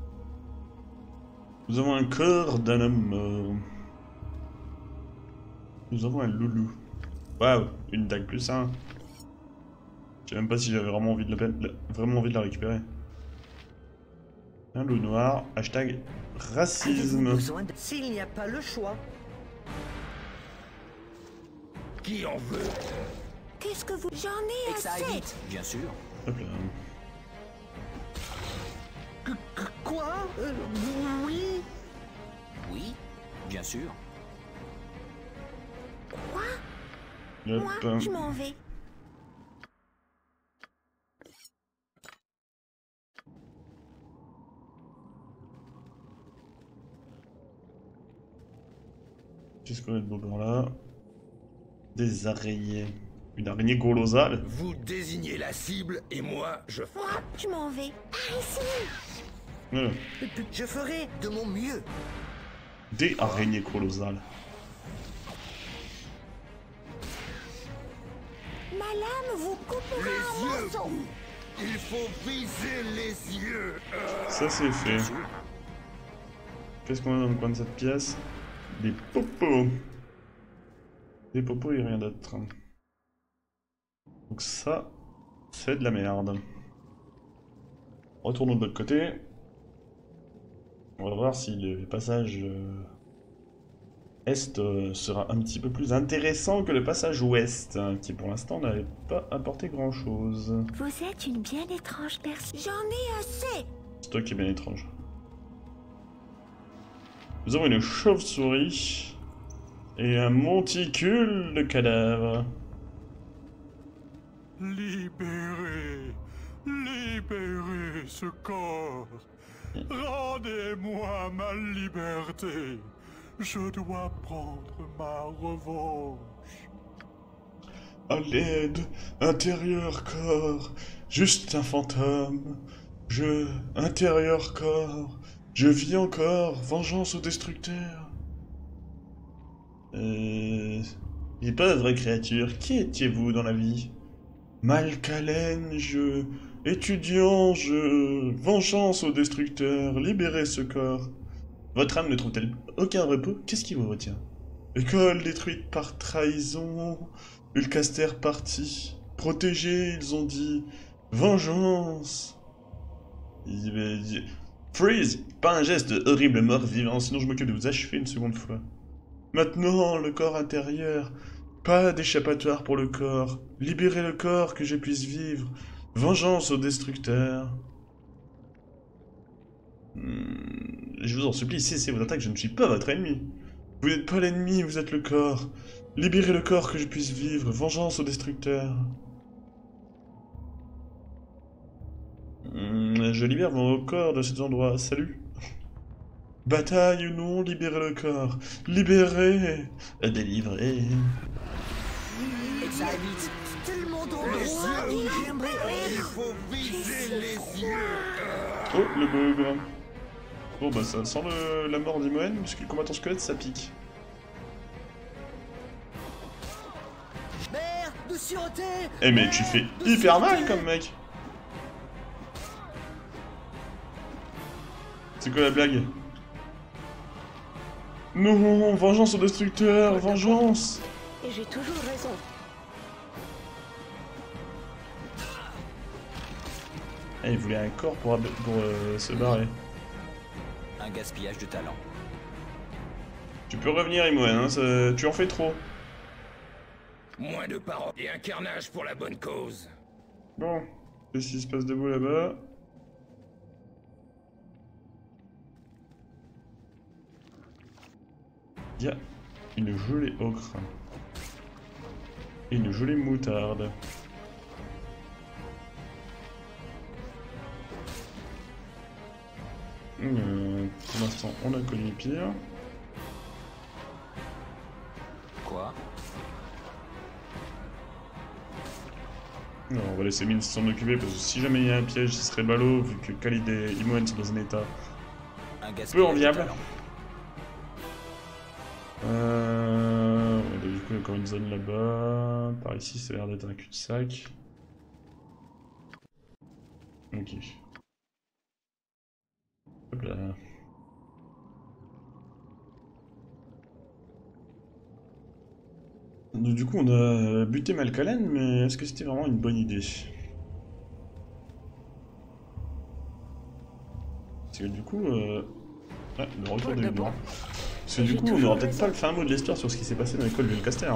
Nous avons un corps d'un homme mort. Nous avons un loulou. Waouh, une dague plus un. Je sais même pas si j'avais vraiment envie de la peine, vraiment envie de la récupérer. Un loup noir, hashtag Avez-vous racisme. besoin de... S'il n'y a pas le choix. Qui en veut? Qu'est-ce que vous... J'en ai Et que ça aille assez. vite. Bien sûr. Hop là. Quoi euh, Oui. Oui. Bien sûr. Quoi? Hop. Moi, je m'en vais. Qu'est-ce qu'on a de beau par là? Des araignées. Une araignée colosale. Vous désignez la cible et moi, je... Moi, je m'en vais. Par ici. Voilà. Je ferai de mon mieux. Des araignées colosales. Ma lame vous coupera Les un yeux, morceau. vous. Il faut viser les yeux. Ça c'est fait. Qu'est-ce qu'on a dans le coin de cette pièce? Des popos. Des popos et rien d'autre. Donc ça, c'est de la merde. Retournons de l'autre côté. On va voir si le passage euh, est euh, sera un petit peu plus intéressant que le passage ouest, hein, qui pour l'instant n'avait pas apporté grand chose. Vous êtes une bien étrange personne. J'en ai assez. C'est toi qui es bien étrange. Nous avons une chauve-souris et un monticule de cadavres. Libérez, libérez ce corps. Rendez-moi ma liberté. Je dois prendre ma revanche. À l'aide, intérieur corps, juste un fantôme. Je, intérieur corps, je vis encore, vengeance au destructeur. Euh... Il n'est pas la vraie créature, qui étiez-vous dans la vie? Malcalène, je... Étudiant, je... Vengeance au destructeur, libérez ce corps. Votre âme ne trouve-t-elle aucun repos? Qu'est-ce qui vous retient? École détruite par trahison, Ulcaster parti. Protégés, ils ont dit. Vengeance. Il va dire... Freeze! Pas un geste horrible mort-vivant, sinon je m'occupe de vous achever une seconde fois. Maintenant, le corps intérieur. Pas d'échappatoire pour le corps. Libérez le corps, que je puisse vivre. Vengeance au destructeur. Hmm, je vous en supplie, cessez votre attaque, je ne suis pas votre ennemi. Vous n'êtes pas l'ennemi, vous êtes le corps. Libérez le corps, que je puisse vivre. Vengeance au destructeur. Hmm, je libère mon corps de cet endroit. Salut. Bataille ou non, libérez le corps. Libérez. Délivrez. Et ça va vite. Tellement droit. Il faut viser les yeux. Oh, le bug. Bon bah ça sent le... la mort d'Imoen, puisque le combattant squelette ça pique. Merde de sûreté. Eh mais tu fais hyper mal comme mec. C'est quoi la blague? Non, vengeance au destructeur, vengeance. Et j'ai toujours raison. Eh, il voulait un corps pour, pour euh, se barrer. Un gaspillage de talent. Tu peux revenir, Imoen, hein, ça... tu en fais trop. Moins de paroles et un carnage pour la bonne cause. Bon, qu'est-ce qui se passe de beau là-bas? Il y a une gelée ocre. Et une gelée moutarde. Euh, pour l'instant, on a connu pire. Quoi? Non, on va laisser Mine s'en occuper parce que si jamais il y a un piège, ce serait ballot vu que Khalid et Imoen sont dans un état Un peu enviable. de talent. Euh... ouais, du coup, il y a encore une zone là-bas. Par ici, ça a l'air d'être un cul-de-sac. Ok. Hop là. Du coup, on a buté Malkalen, mais est-ce que c'était vraiment une bonne idée? Parce que du coup... Euh... Ouais, le retour de Hugo. Parce que du coup, on n'aura peut-être pas le fin mot de l'histoire sur ce qui s'est passé dans l'école Vilcaster.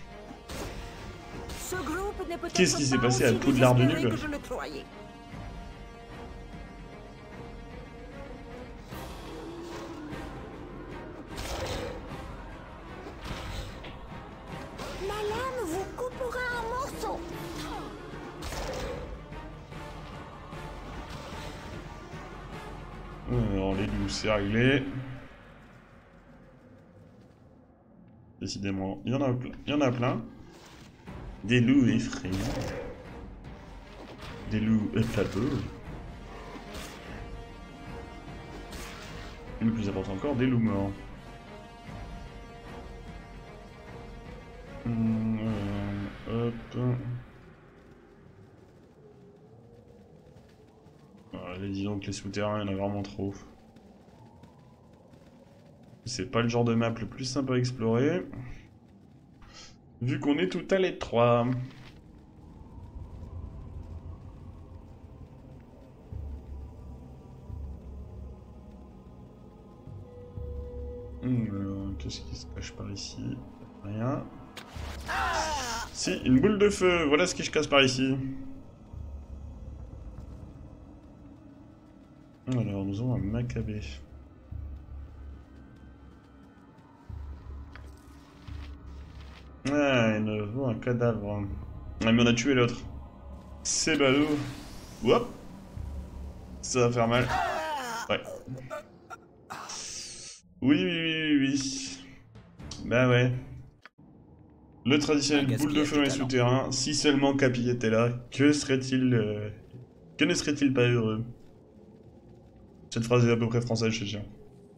Qu'est-ce qui s'est passé à Poudlard de Nub? Ma lame vous coupera en morceaux. Alors, les loups, c'est réglé. Décidément, il y en a plein. Il y en a plein. Des loups effrayants. Des loups éclateux. Et le plus important encore, des loups morts. Hum, euh, hop. Allez, dis donc, les souterrains, il y en a vraiment trop. C'est pas le genre de map le plus simple à explorer. Vu qu'on est tout à l'étroit. Hum, qu'est-ce qui se cache par ici? Rien. Si, une boule de feu, voilà ce qui se cache par ici. Alors, nous avons un Maccabée. Ah, il nous faut un cadavre. Ah, mais on a tué l'autre. C'est ballot. Hop. Ça va faire mal. Ouais. Oui, oui, oui, oui, oui. Bah ouais. Le traditionnel boule de feu dans les souterrains. Si seulement Capi était là, que serait-il... Euh... Que ne serait-il pas heureux? Cette phrase est à peu près française, je sais bien.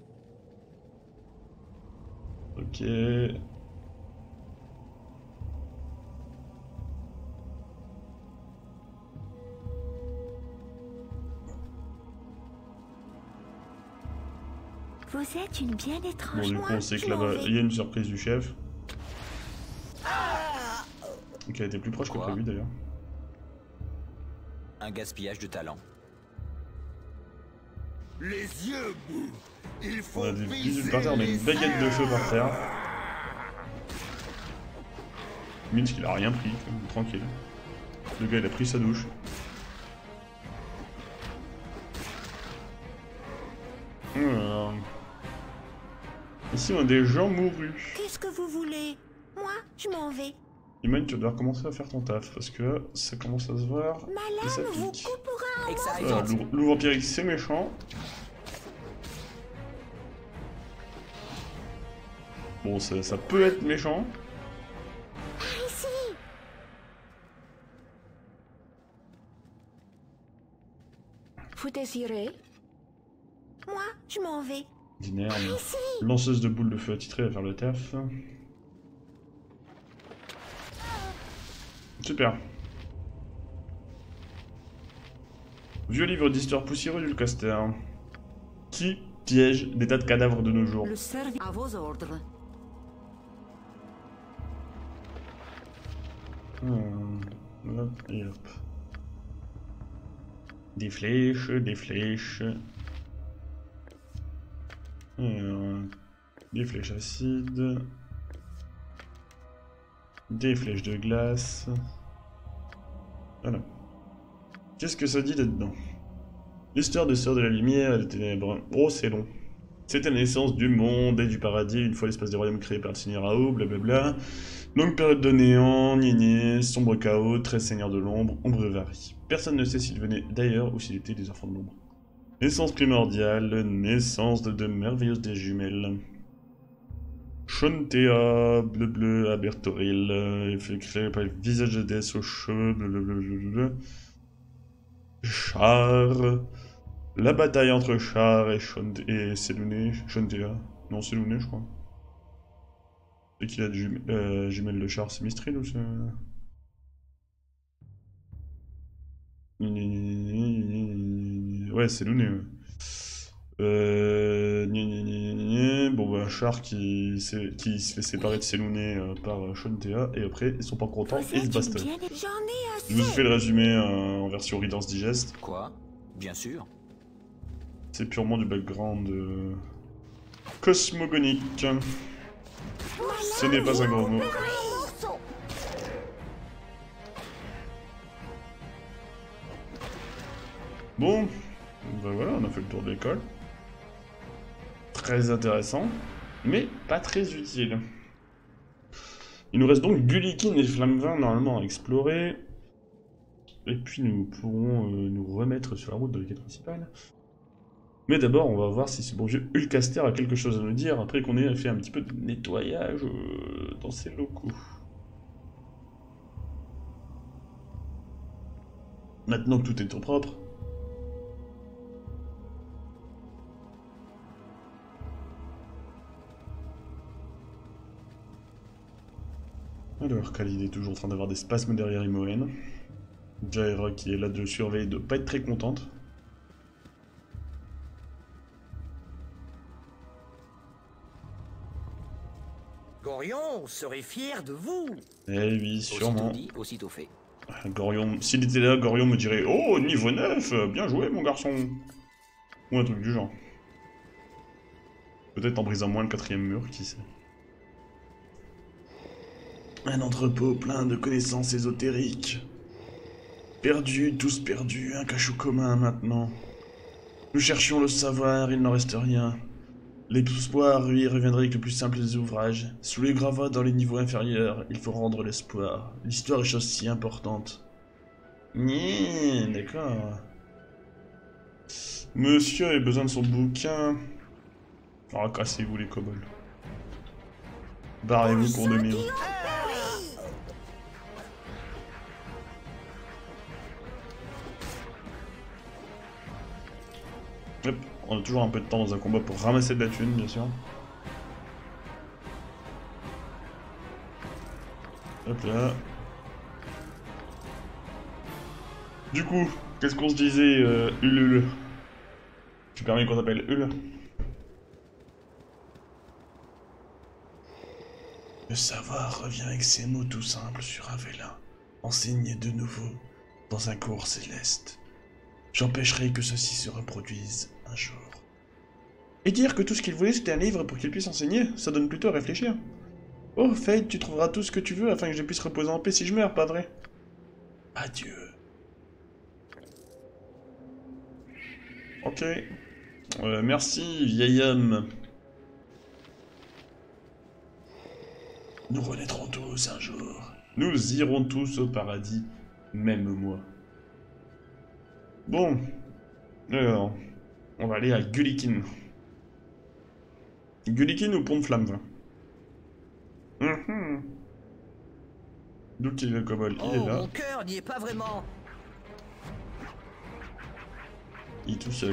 Ok... Vous êtes une bien étrange. Bon, du coup, on sait que là-bas, il y a une surprise du chef. Ok, elle était plus proche que Quoi? prévu d'ailleurs. Un gaspillage de talent. Les yeux mous. Il faut On a des viser pilules par terre, on a une les baguette de yeux. feu par terre. Minsk il a rien pris, quand même, tranquille. Le gars il a pris sa douche. Alors... Ici on a des gens mourus. Qu'est-ce que vous voulez? Moi, je m'en vais. Iman, tu dois recommencer à faire ton taf parce que ça commence à se voir. Ma Et ça lame vous pique. coupera en Excited. Voilà, loup loup vampirique c'est méchant. Bon, ça, ça peut être méchant. Par ici. Vous désirez? Moi, je m'en vais. Dinaire, Par ici. lanceuse de boules de feu attitrée à faire le taf. Super. Vieux livre d'histoire poussiéreux du Caster. Qui piège des tas de cadavres de nos jours? Le service à vos ordres. Hmm, hop, et hop. Des flèches, des flèches. Alors, des flèches acides. Des flèches de glace. Voilà. Qu'est-ce que ça dit là-dedans? L'histoire de Sœurs de la Lumière et des Ténèbres. Oh, c'est long. C'était la naissance du monde et du paradis, une fois l'espace des royaumes créé par le Seigneur Ao, blablabla. Longue période de néant, gné sombre chaos, très seigneur de l'ombre, ombre varie. Personne ne sait s'il venait d'ailleurs ou s'il était des enfants de l'ombre. Naissance primordiale, naissance de deux merveilleuses des jumelles. Shontea, bleu bleu, Abertoril, effet créé par le visage de déesse aux cheveux, blablabla. Char. La bataille entre Char et Shontea et Selûne, Shontea. Non, Selûne, je crois. Et qu'il a de jum euh, jumelle de Char, c'est Mistral ou c'est... Ouais, Selûne, ouais. Euh... Gna, gna, gna, gna. Bon bah Char qui, qui se fait séparer de Selûne euh, par Shontea et après ils sont pas contents et ils se bastonent. J'en ai assez. Je vous fais le résumé euh, en version Reader's Digest. Quoi? Bien sûr. C'est purement du background euh, cosmogonique. Ce n'est pas un gros mot. Bon, ben voilà, on a fait le tour de l'école. Très intéressant, mais pas très utile. Il nous reste donc Gullikin et Flammevin normalement à explorer. Et puis nous pourrons euh, nous remettre sur la route de la quête principale. Mais d'abord, on va voir si ce bon vieux Hulcaster a quelque chose à nous dire après qu'on ait fait un petit peu de nettoyage euh, dans ses locaux. Maintenant que tout est au propre. Alors, Khalid est toujours en train d'avoir des spasmes derrière Imoen. Jaira qui est là de surveiller doit pas être très contente. Gorion serait fier de vous. Eh oui, sûrement. Aussitôt dit, aussitôt fait. Gorion, s'il était là, Gorion me dirait « Oh, niveau neuf, bien joué mon garçon !» Ou un truc du genre. Peut-être en brisant moins le quatrième mur, qui sait. Un entrepôt plein de connaissances ésotériques. Perdus, tous perdus, un cachot commun maintenant. Nous cherchions le savoir, il n'en reste rien. L'espoir, lui, reviendrait avec le plus simple des ouvrages. Sous les gravats dans les niveaux inférieurs, il faut rendre l'espoir. L'histoire est chose si importante. Nyeh, d'accord. Monsieur avait besoin de son bouquin. Oh, cassez-vous les kobolds. Barrez-vous pour deux minutes. Hop, on a toujours un peu de temps dans un combat pour ramasser de la thune, bien sûr. Hop là. Du coup, qu'est-ce qu'on se disait, euh, Ulule? Tu permets qu'on s'appelle Ul? Le savoir revient avec ces mots tout simples sur un vélin, enseigné de nouveau dans un cours céleste. J'empêcherai que ceci se reproduise un jour. Et dire que tout ce qu'il voulait c'était un livre pour qu'il puisse enseigner, ça donne plutôt à réfléchir. Oh, Fate, tu trouveras tout ce que tu veux afin que je puisse reposer en paix si je meurs, pas vrai? Adieu. Ok. Euh, merci, vieil homme. Nous renaîtrons tous un jour. Nous irons tous au paradis, même moi. Bon. Alors, on va aller à Gullikin. Gullikin ou Pont de Flamme? Mmh. D'où qu'il est le kobold? Il Oh, est là. mon cœur n'y est pas vraiment. Il est tout seul.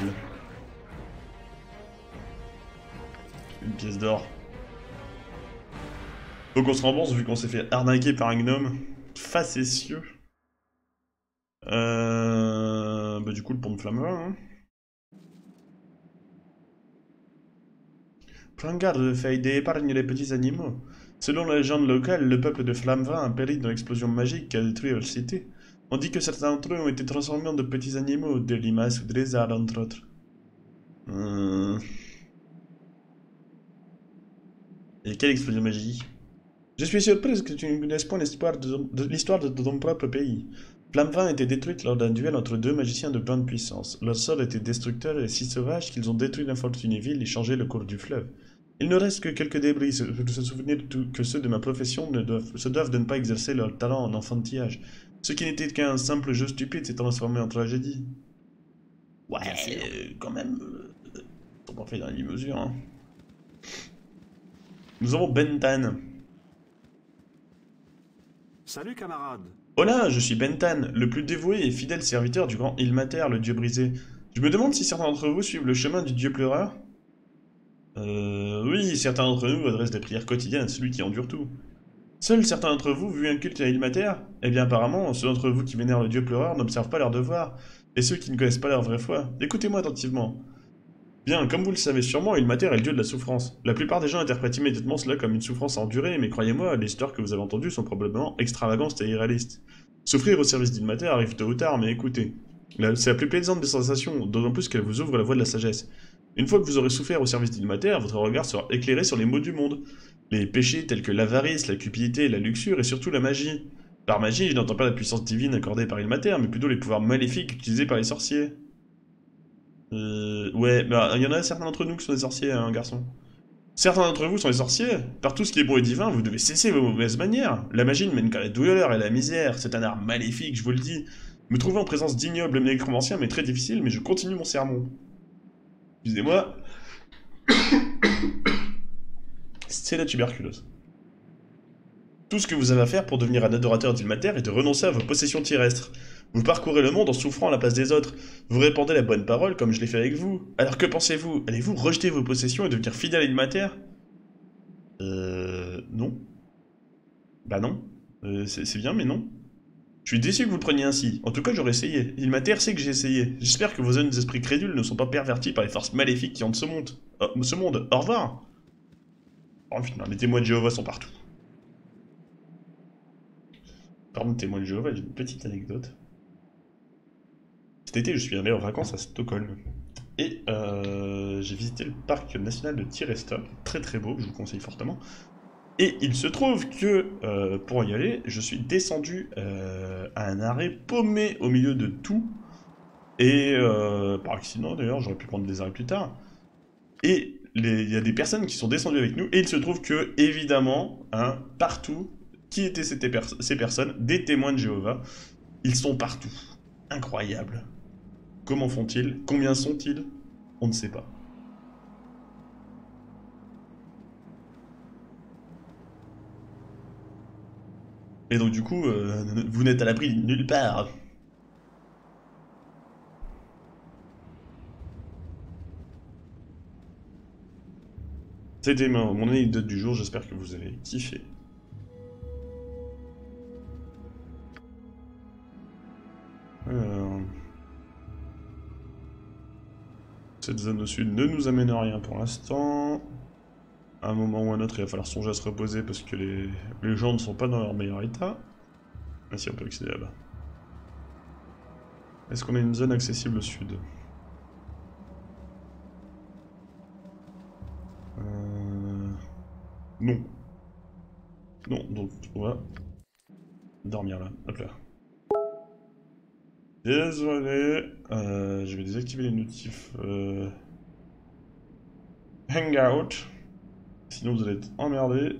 Une pièce d'or. Donc on se rembourse vu qu'on s'est fait arnaquer par un gnome facétieux. Euh... Bah du coup le pont de flamme va, hein. Prends garde, Fade, et épargne les petits animaux. Selon la légende locale, le peuple de Flammevin a péri dans l'explosion magique qui a détruit leur cité. On dit que certains d'entre eux ont été transformés en de petits animaux, des limaces ou des lézards entre autres. Hum... Et quelle explosion magique? Je suis surprise que tu ne connaisses pas l'histoire de, de, l'histoire de, de ton propre pays. Flammevin a été détruite lors d'un duel entre deux magiciens de grande puissance. Leur sort était destructeur et si sauvage qu'ils ont détruit l'infortunée ville et changé le cours du fleuve. Il ne reste que quelques débris, se, se souvenir que ceux de ma profession ne doivent, se doivent de ne pas exercer leur talent en enfantillage. Ce qui n'était qu'un simple jeu stupide s'est transformé en tragédie. Ouais, euh, quand même... Euh, ils sont pas fait dans les mesures, hein. Nous avons Bentan. Salut camarade. Hola, je suis Bentan, le plus dévoué et fidèle serviteur du grand Ilmater, le dieu brisé. Je me demande si certains d'entre vous suivent le chemin du dieu pleureur. Euh... Oui, certains d'entre nous adressent des prières quotidiennes à celui qui endure tout. Seuls certains d'entre vous vouent un culte à Ilmater? Eh bien apparemment, ceux d'entre vous qui vénèrent le dieu pleureur n'observent pas leur devoir, et ceux qui ne connaissent pas leur vraie foi. Écoutez-moi attentivement. Bien, comme vous le savez sûrement, Ilmater est le dieu de la souffrance. La plupart des gens interprètent immédiatement cela comme une souffrance à endurer, mais croyez-moi, les histoires que vous avez entendues sont probablement extravagantes et irréalistes. Souffrir au service d'Ilmater arrive tôt ou tard, mais écoutez. C'est la plus plaisante des sensations, d'autant plus qu'elle vous ouvre la voie de la sagesse. Une fois que vous aurez souffert au service d'Ilmater, votre regard sera éclairé sur les maux du monde. Les péchés tels que l'avarice, la cupidité, la luxure et surtout la magie. Par magie, je n'entends pas la puissance divine accordée par Ilmater, mais plutôt les pouvoirs maléfiques utilisés par les sorciers. Euh... Ouais, bah, il y en a certains d'entre nous qui sont des sorciers, hein, garçon. Certains d'entre vous sont des sorciers. Par tout ce qui est bon et divin, vous devez cesser vos mauvaises manières. La magie ne mène qu'à la douleur et à la misère. C'est un art maléfique, je vous le dis. Me trouver en présence d'ignobles nécromanciens m'est très difficile, mais je continue mon sermon. Excusez-moi. C'est la tuberculose. Tout ce que vous avez à faire pour devenir un adorateur d'Ilmater est de renoncer à vos possessions terrestres. Vous parcourez le monde en souffrant à la place des autres. Vous répandez la bonne parole comme je l'ai fait avec vous. Alors que pensez-vous? Allez-vous rejeter vos possessions et devenir fidèle à Ilmater? Euh... Non. Bah non. Euh, c'est bien, mais non. Je suis déçu que vous le preniez ainsi. En tout cas, j'aurais essayé. Ilmater sait que j'ai essayé. J'espère que vos jeunes esprits crédules ne sont pas pervertis par les forces maléfiques qui hantent ce monde. Oh, ce monde. Au revoir. Oh putain, les témoins de Jéhovah sont partout. Parmi les témoins de Jéhovah, j'ai une petite anecdote. Cet été, je suis allé en vacances à Stockholm. Et euh, j'ai visité le parc national de Tiresta. Très très beau, je vous conseille fortement. Et il se trouve que, euh, pour y aller, je suis descendu euh, à un arrêt paumé au milieu de tout. Et, euh, par accident d'ailleurs, j'aurais pu prendre des arrêts plus tard. Et il y a des personnes qui sont descendues avec nous. Et il se trouve que, évidemment, hein, partout, qui étaient ces, pers ces personnes? Des témoins de Jéhovah. Ils sont partout. Incroyable. Comment font-ils? Combien sont-ils? On ne sait pas. Et donc du coup, euh, vous n'êtes à l'abri nulle part. C'était mon anecdote du jour, j'espère que vous avez kiffé. Alors... Cette zone au sud ne nous amène à rien pour l'instant. À un moment ou à un autre, il va falloir songer à se reposer parce que les, les gens ne sont pas dans leur meilleur état. Ah si, on peut accéder là-bas. Est-ce qu'on a une zone accessible au sud? Non. Non, donc on va dormir là. Hop là. Désolé. Euh, je vais désactiver les notifs. Euh... Hangout. Sinon vous allez être emmerdés.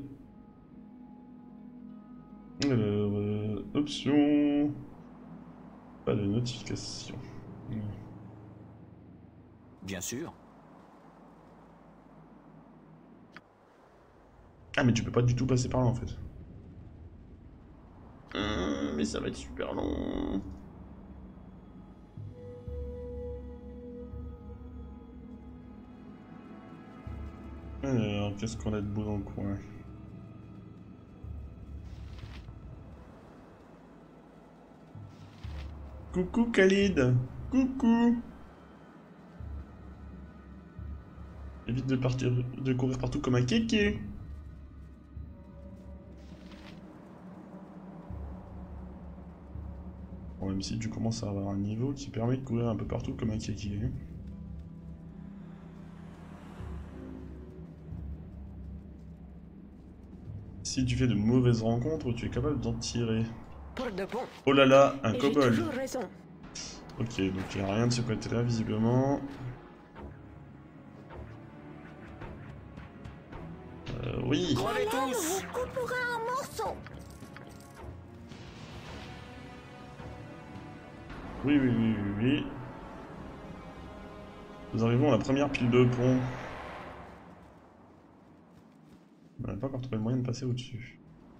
Euh, options. Pas de notification. Bien sûr. Ah mais tu peux pas du tout passer par là en fait. Hum, mais ça va être super long. Alors, qu'est-ce qu'on a de beau dans le coin? Coucou Khalid. Coucou. Évite de partir, de courir partout comme un kéké. Bon, même si tu commences à avoir un niveau qui permet de courir un peu partout comme un kéké. Si tu fais de mauvaises rencontres, tu es capable d'en tirer. Pour de bon. Oh là là, un Et j'ai kobold. toujours raison. Ok, donc il n'y a rien de ce côté-là, visiblement. Euh, oui. Crevez On tous! vous coupera en morceaux. Oui, oui, oui, oui, oui. Nous arrivons à la première pile de pont. On n'a pas encore trouvé le moyen de passer au-dessus.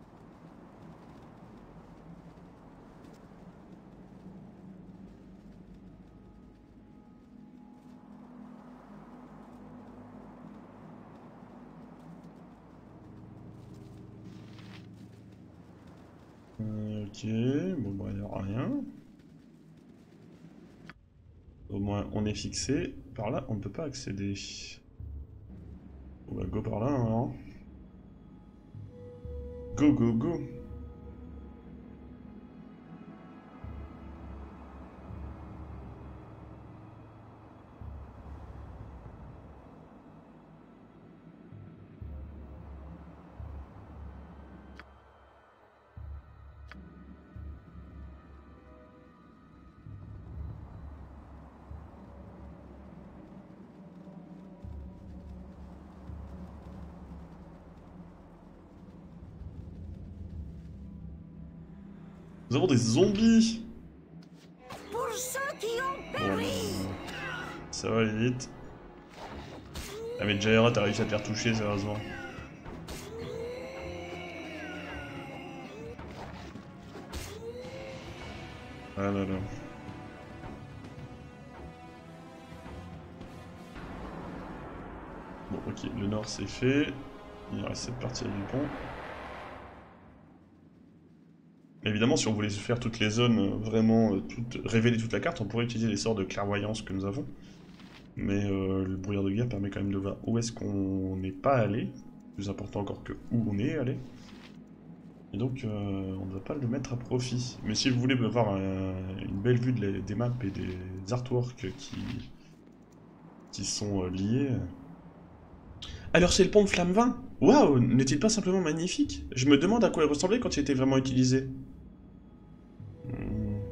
Euh, ok, bon bah il n'y aura rien. Au moins on est fixé. Par là on ne peut pas accéder. On va go par là hein. Go go go. Nous avons des zombies. Pour ceux qui ont Bon, péri. ça va aller vite. Ah mais Jaira, t'as réussi à te faire toucher, sérieusement. Ah là là. Bon ok, le nord c'est fait. Il reste cette partie du pont. Évidemment, si on voulait faire toutes les zones, euh, vraiment euh, toutes, révéler toute la carte, on pourrait utiliser les sorts de clairvoyance que nous avons. Mais euh, le brouillard de guerre permet quand même de voir où est-ce qu'on n'est pas allé. Plus important encore que où on est allé. Et donc, euh, on ne va pas le mettre à profit. Mais si vous voulez avoir un, une belle vue de les, des maps et des artworks qui, qui sont euh, liés... Alors c'est le pont de Flamme-Vin. Waouh, n'est-il pas simplement magnifique? Je me demande à quoi il ressemblait quand il était vraiment utilisé. Hmm.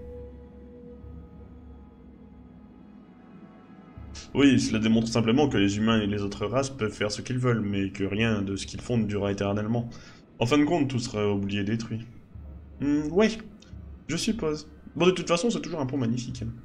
Oui, cela démontre simplement que les humains et les autres races peuvent faire ce qu'ils veulent, mais que rien de ce qu'ils font ne durera éternellement. En fin de compte, tout sera oublié et détruit. Hmm, oui, je suppose. Bon, de toute façon, c'est toujours un pont magnifique. Hein.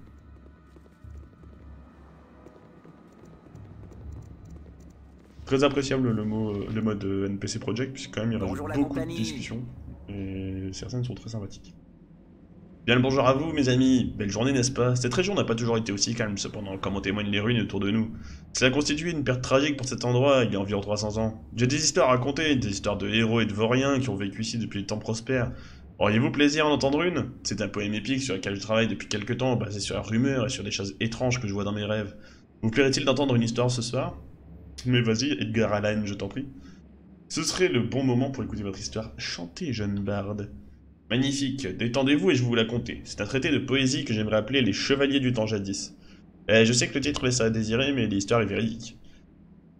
Très appréciable le, mot, le mode N P C Project, puisque quand même il Bonjour rajoute la beaucoup de compagnie. discussions, et certaines sont très sympathiques. Bien le bonjour à vous mes amis, belle journée n'est-ce pas? Cette région n'a pas toujours été aussi calme cependant, comme en témoignent les ruines autour de nous. Cela a constitué une perte tragique pour cet endroit il y a environ trois cents ans. J'ai des histoires à raconter, des histoires de héros et de vauriens qui ont vécu ici depuis les temps prospères. Auriez-vous plaisir à en entendre une? C'est un poème épique sur lequel je travaille depuis quelque temps, basé sur la rumeur et sur des choses étranges que je vois dans mes rêves. Vous plairait-il d'entendre une histoire ce soir? Mais vas-y, Edgar Allan, je t'en prie. Ce serait le bon moment pour écouter votre histoire. Chantez, jeune barde. Magnifique, détendez-vous et je vais vous la conter. C'est un traité de poésie que j'aimerais appeler Les Chevaliers du Temps Jadis. Eh, je sais que le titre laisse à désirer, mais l'histoire est véridique.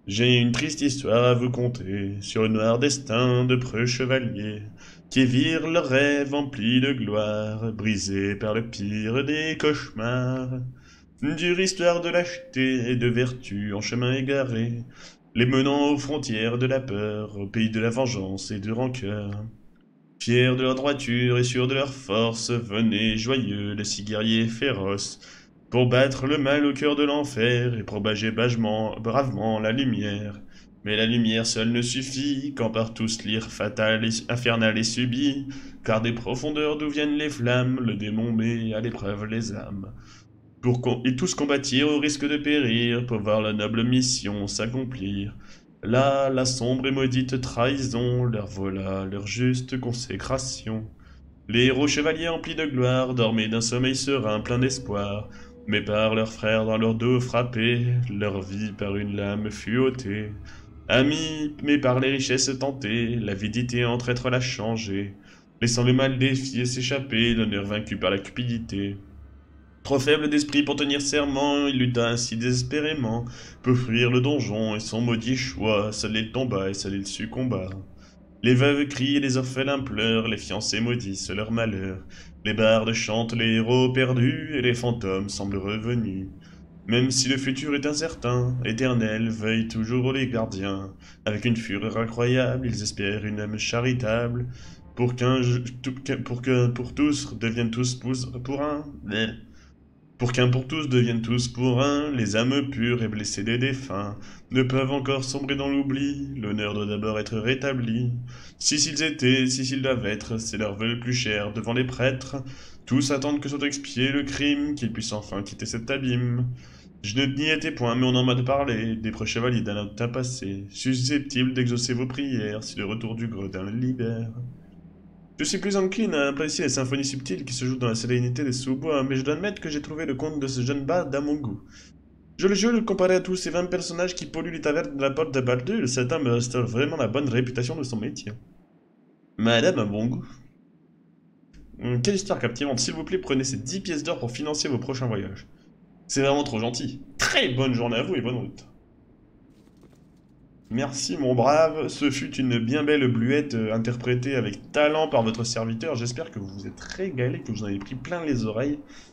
J'ai une triste histoire à vous conter sur le noir destin de preux chevaliers qui virent leurs rêves emplis de gloire, brisés par le pire des cauchemars. Dure histoire de lâcheté et de vertu en chemin égaré, les menant aux frontières de la peur, au pays de la vengeance et de rancœur. Fiers de leur droiture et sûrs de leur force, venaient joyeux les six guerriers féroces, pour battre le mal au cœur de l'enfer et propager bravement la lumière. Mais la lumière seule ne suffit, quand par tous l'ire fatale et infernale est subie, car des profondeurs d'où viennent les flammes, le démon met à l'épreuve les âmes. Pour qu'on et tous combattirent au risque de périr, pour voir la noble mission s'accomplir. Là, la sombre et maudite trahison leur vola leur juste consécration. Les héros chevaliers emplis de gloire dormaient d'un sommeil serein plein d'espoir, mais par leurs frères dans leur dos frappés, leur vie par une lame fut ôtée. Amis, mais par les richesses tentées, l'avidité en traître l'a changé, laissant le mal défier s'échapper, l'honneur vaincu par la cupidité. Trop faible d'esprit pour tenir serment, il lutta ainsi désespérément pour fuir le donjon et son maudit choix. Seul il tomba et seul il succomba. Les veuves crient et les orphelins pleurent, les fiancés maudissent leur malheur. Les bardes chantent les héros perdus et les fantômes semblent revenus. Même si le futur est incertain, éternel veille toujours les gardiens. Avec une fureur incroyable, ils espèrent une âme charitable pour qu'un pour que pour tous deviennent tous pour, pour un. Pour qu'un pour tous deviennent tous pour un, les âmes pures et blessées des défunts ne peuvent encore sombrer dans l'oubli, l'honneur doit d'abord être rétabli. Si s'ils étaient, si s'ils doivent être, c'est leur vœu le plus cher devant les prêtres, tous attendent que soit expié le crime, qu'ils puissent enfin quitter cet abîme. Je ne n'y étais point, mais on en m'a parlé, des preux chevaliers d'un temps passé, susceptibles d'exaucer vos prières si le retour du gredin les libère. Je suis plus encline à apprécier les symphonies subtiles qui se jouent dans la sérénité des sous-bois, mais je dois admettre que j'ai trouvé le conte de ce jeune bard à mon goût. Je le jure, comparé à tous ces vingt personnages qui polluent les tavernes de la porte de Baldur, cet homme restaure vraiment la bonne réputation de son métier. Madame a bon goût. Hum, quelle histoire captivante, s'il vous plaît, prenez ces dix pièces d'or pour financer vos prochains voyages. C'est vraiment trop gentil. Très bonne journée à vous et bonne route. Merci mon brave, ce fut une bien belle bluette euh, interprétée avec talent par votre serviteur. J'espère que vous vous êtes régalé, que vous en avez pris plein les oreilles.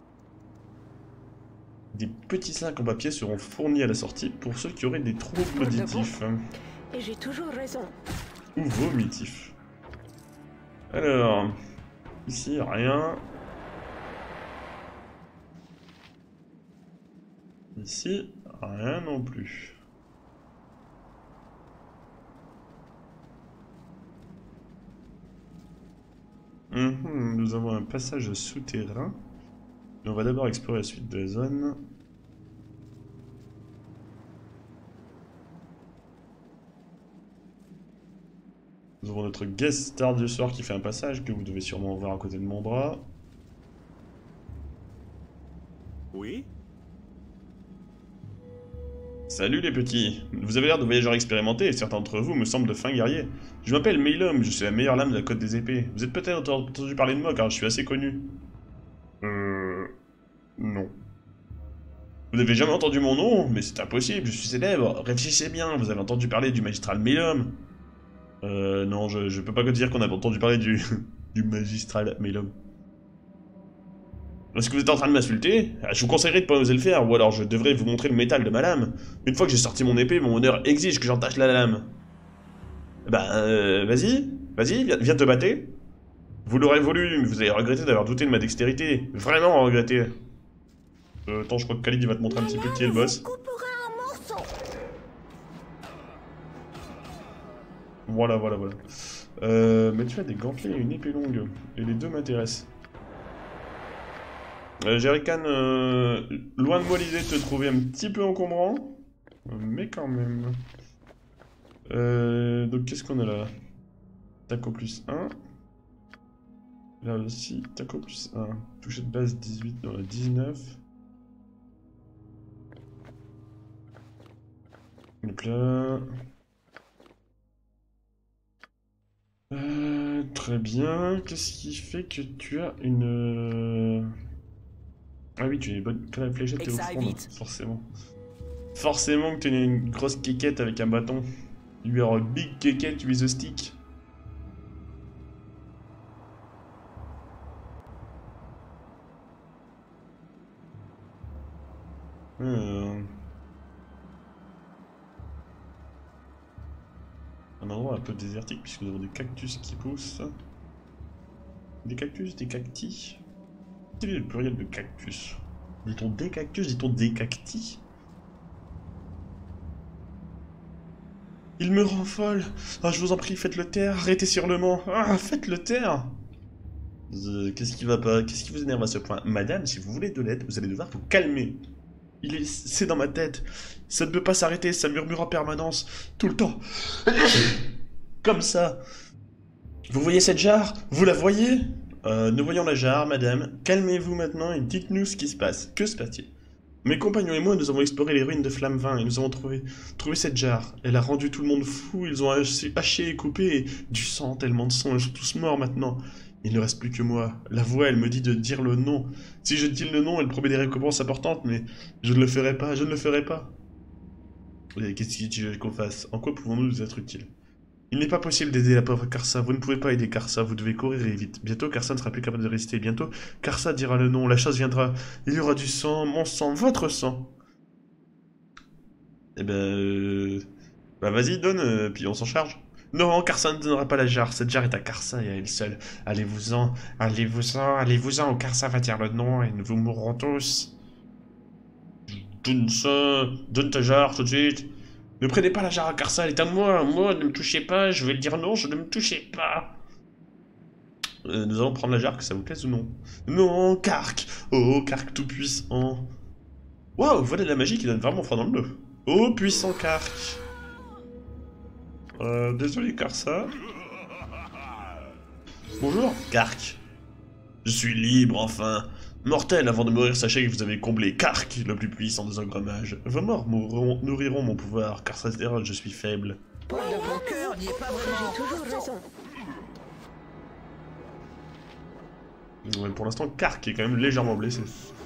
Des petits sacs en papier seront fournis à la sortie pour ceux qui auraient des troubles auditifs. Et j'ai toujours raison. Ou vomitifs. Alors, ici rien. Ici rien non plus. Mmh, nous avons un passage souterrain. On va d'abord explorer la suite de la zone. Nous avons notre guest star du soir qui fait un passage que vous devez sûrement voir à côté de mon bras. Oui? Salut les petits, vous avez l'air de voyageurs expérimentés et certains d'entre vous me semblent de fins guerriers. Je m'appelle Meilum, je suis la meilleure lame de la côte des épées. Vous êtes peut-être entendu parler de moi car je suis assez connu. Euh... Non. Vous n'avez jamais entendu mon nom? Mais c'est impossible, je suis célèbre. Réfléchissez bien, vous avez entendu parler du magistral Meilum? Euh... Non, je, je peux pas que dire qu'on a entendu parler du... du magistral Meilum. Est-ce que vous êtes en train de m'insulter? Je vous conseillerais de pas oser le faire, ou alors je devrais vous montrer le métal de ma lame. Une fois que j'ai sorti mon épée, mon honneur exige que j'entache la lame. Bah, euh, vas-y, vas-y, viens, viens te battre. Vous l'aurez voulu, mais vous allez regretter d'avoir douté de ma dextérité. Vraiment regretter. Euh, attends, je crois que Khalid il va te montrer un petit peu qui est le boss. Voilà, voilà, voilà. Euh, mais tu as des gantelets et une épée longue, et les deux m'intéressent. Euh, Jerrycan, euh, loin de moi l'idée de te trouver un petit peu encombrant, mais quand même. Euh, donc qu'est-ce qu'on a là? Taco plus un. Là aussi, taco plus un. Toucher de base dix-huit, dans la dix-neuf. Donc là... Euh, très bien. Qu'est-ce qui fait que tu as une... Ah oui, tu es bonne que la fléchette et au front, forcément. Forcément que tu as une grosse quéquette avec un bâton. You are a big quéquette with a stick. Euh... Un endroit un peu désertique puisque nous avons des cactus qui poussent. Des cactus, des cacti. Quel est le pluriel de cactus? Dit-on des cactus, dit-on des cacti? Il me rend folle. Ah, je vous en prie, faites-le taire. Arrêtez sur le mont. Ah, faites-le taire. Euh, Qu'est-ce qui va pas? Qu'est-ce qui vous énerve à ce point? Madame, si vous voulez de l'aide, vous allez devoir vous calmer. Il est... C'est dans ma tête. Ça ne peut pas s'arrêter, ça murmure en permanence. Tout le temps. Comme ça. Vous voyez cette jarre? Vous la voyez? Euh, nous voyons la jarre, madame. Calmez-vous maintenant et dites-nous ce qui se passe. Que se passe-t-il? Mes compagnons et moi, nous avons exploré les ruines de Flammevin et nous avons trouvé, trouvé cette jarre. Elle a rendu tout le monde fou, ils ont haché, haché et coupé, et du sang, tellement de sang, ils sont tous morts maintenant. Il ne reste plus que moi. La voix, elle me dit de dire le nom. Si je dis le nom, elle promet des récompenses importantes, mais je ne le ferai pas, je ne le ferai pas. Qu'est-ce qu'il faut qu'on fasse? En quoi pouvons-nous nous être utiles? Il n'est pas possible d'aider la pauvre Karsa. Vous ne pouvez pas aider Karsa. Vous devez courir et vite. Bientôt, Karsa ne sera plus capable de résister. Bientôt, Karsa dira le nom. La chasse viendra. Il y aura du sang. Mon sang. Votre sang. Eh ben... Euh... Bah vas-y, donne, euh, puis on s'en charge. Non, Karsa ne donnera pas la jarre. Cette jarre est à Karsa et à elle seule. Allez-vous-en. Allez-vous-en. Allez-vous-en ou Karsa va dire le nom et nous vous mourrons tous. Donne ça. Donne ta jarre tout de suite. Ne prenez pas la jarre à Karsa, elle est à moi. Moi, ne me touchez pas. Je vais le dire non, je ne me touchez pas. Euh, nous allons prendre la jarre, que ça vous plaise ou non. Non, Kark. Oh, Kark tout puissant. Waouh, voilà de la magie qui donne vraiment froid dans le dos. Oh, puissant Kark. Euh, désolé Karsa. Bonjour, Kark. Je suis libre, enfin. Mortel, avant de mourir, sachez que vous avez comblé Kark, le plus puissant des ogres mages. Vos morts mourront, nourriront mon pouvoir, car ça se déroule, je suis faible. Paul de mon cœur n'y est pas vraiment. J'ai toujours raison. Ouais, pour l'instant, Kark est quand même légèrement blessé.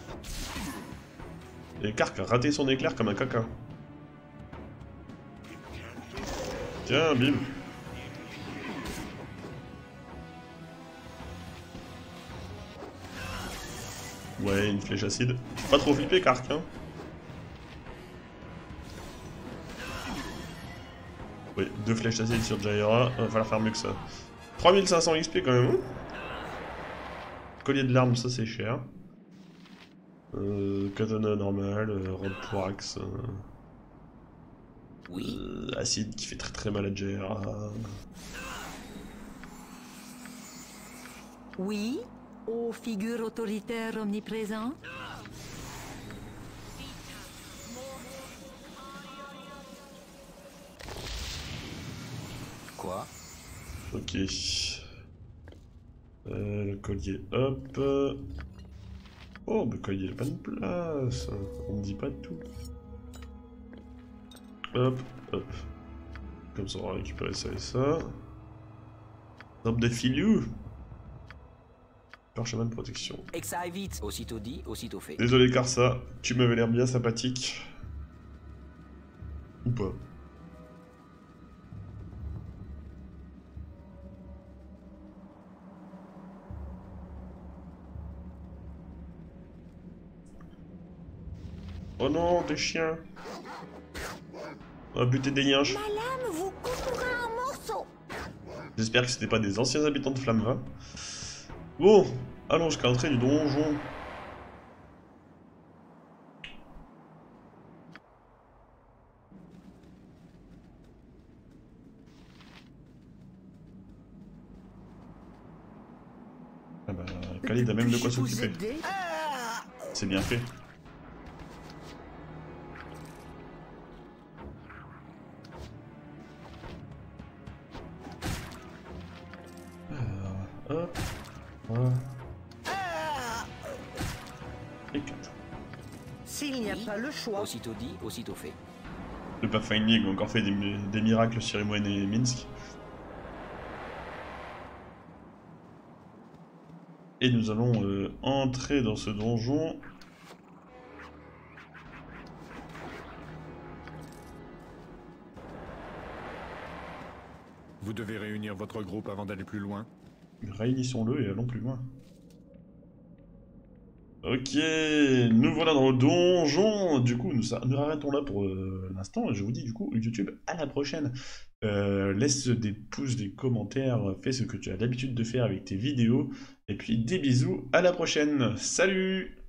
Et Kark a raté son éclair comme un caca. Tiens, bim. Ouais, une flèche acide. Pas trop flippé, Kark, hein. Oui, deux flèches acides sur Jaira. Il va falloir faire mieux que ça. trois mille cinq cents X P quand même. Hein. Collier de l'arme, ça c'est cher. Euh, katana normal, euh, robe pour axe. Euh, Oui. euh, acide qui fait très très mal à Jaira. Oui, aux figures autoritaires omniprésentes. Quoi? Ok. Euh, le collier, hop. Oh, le collier, il a pas de place. On me dit pas tout. Hop, hop. Comme ça, on va récupérer ça et ça. Arbre de filou. Parchemin de protection. Et que ça aille vite. Aussitôt dit, aussitôt fait. Désolé, Karsa. Tu m'avais l'air bien sympathique. Ou pas. Oh non, des chiens. On va buter des yinches. Ma lame vous coupera en morceaux. J'espère que c'était pas des anciens habitants de Flammevin. Bon, allons jusqu'à l'entrée du donjon. Ah bah, Khalid a même de quoi s'occuper. C'est bien fait. Alors, hop, voilà. Et quatre. S'il n'y a pas le choix. Aussitôt dit, aussitôt fait. Le Pathfinding a encore fait des, des miracles sur Imoen et Minsk. Et nous allons euh, entrer dans ce donjon. Vous devez réunir votre groupe avant d'aller plus loin. Réunissons-le et allons plus loin. Ok, nous voilà dans le donjon. Du coup, nous, nous arrêtons là pour euh, l'instant. Je vous dis du coup, YouTube, à la prochaine. Euh, laisse des pouces, des commentaires, fais ce que tu as l'habitude de faire avec tes vidéos. Et puis des bisous, à la prochaine. Salut!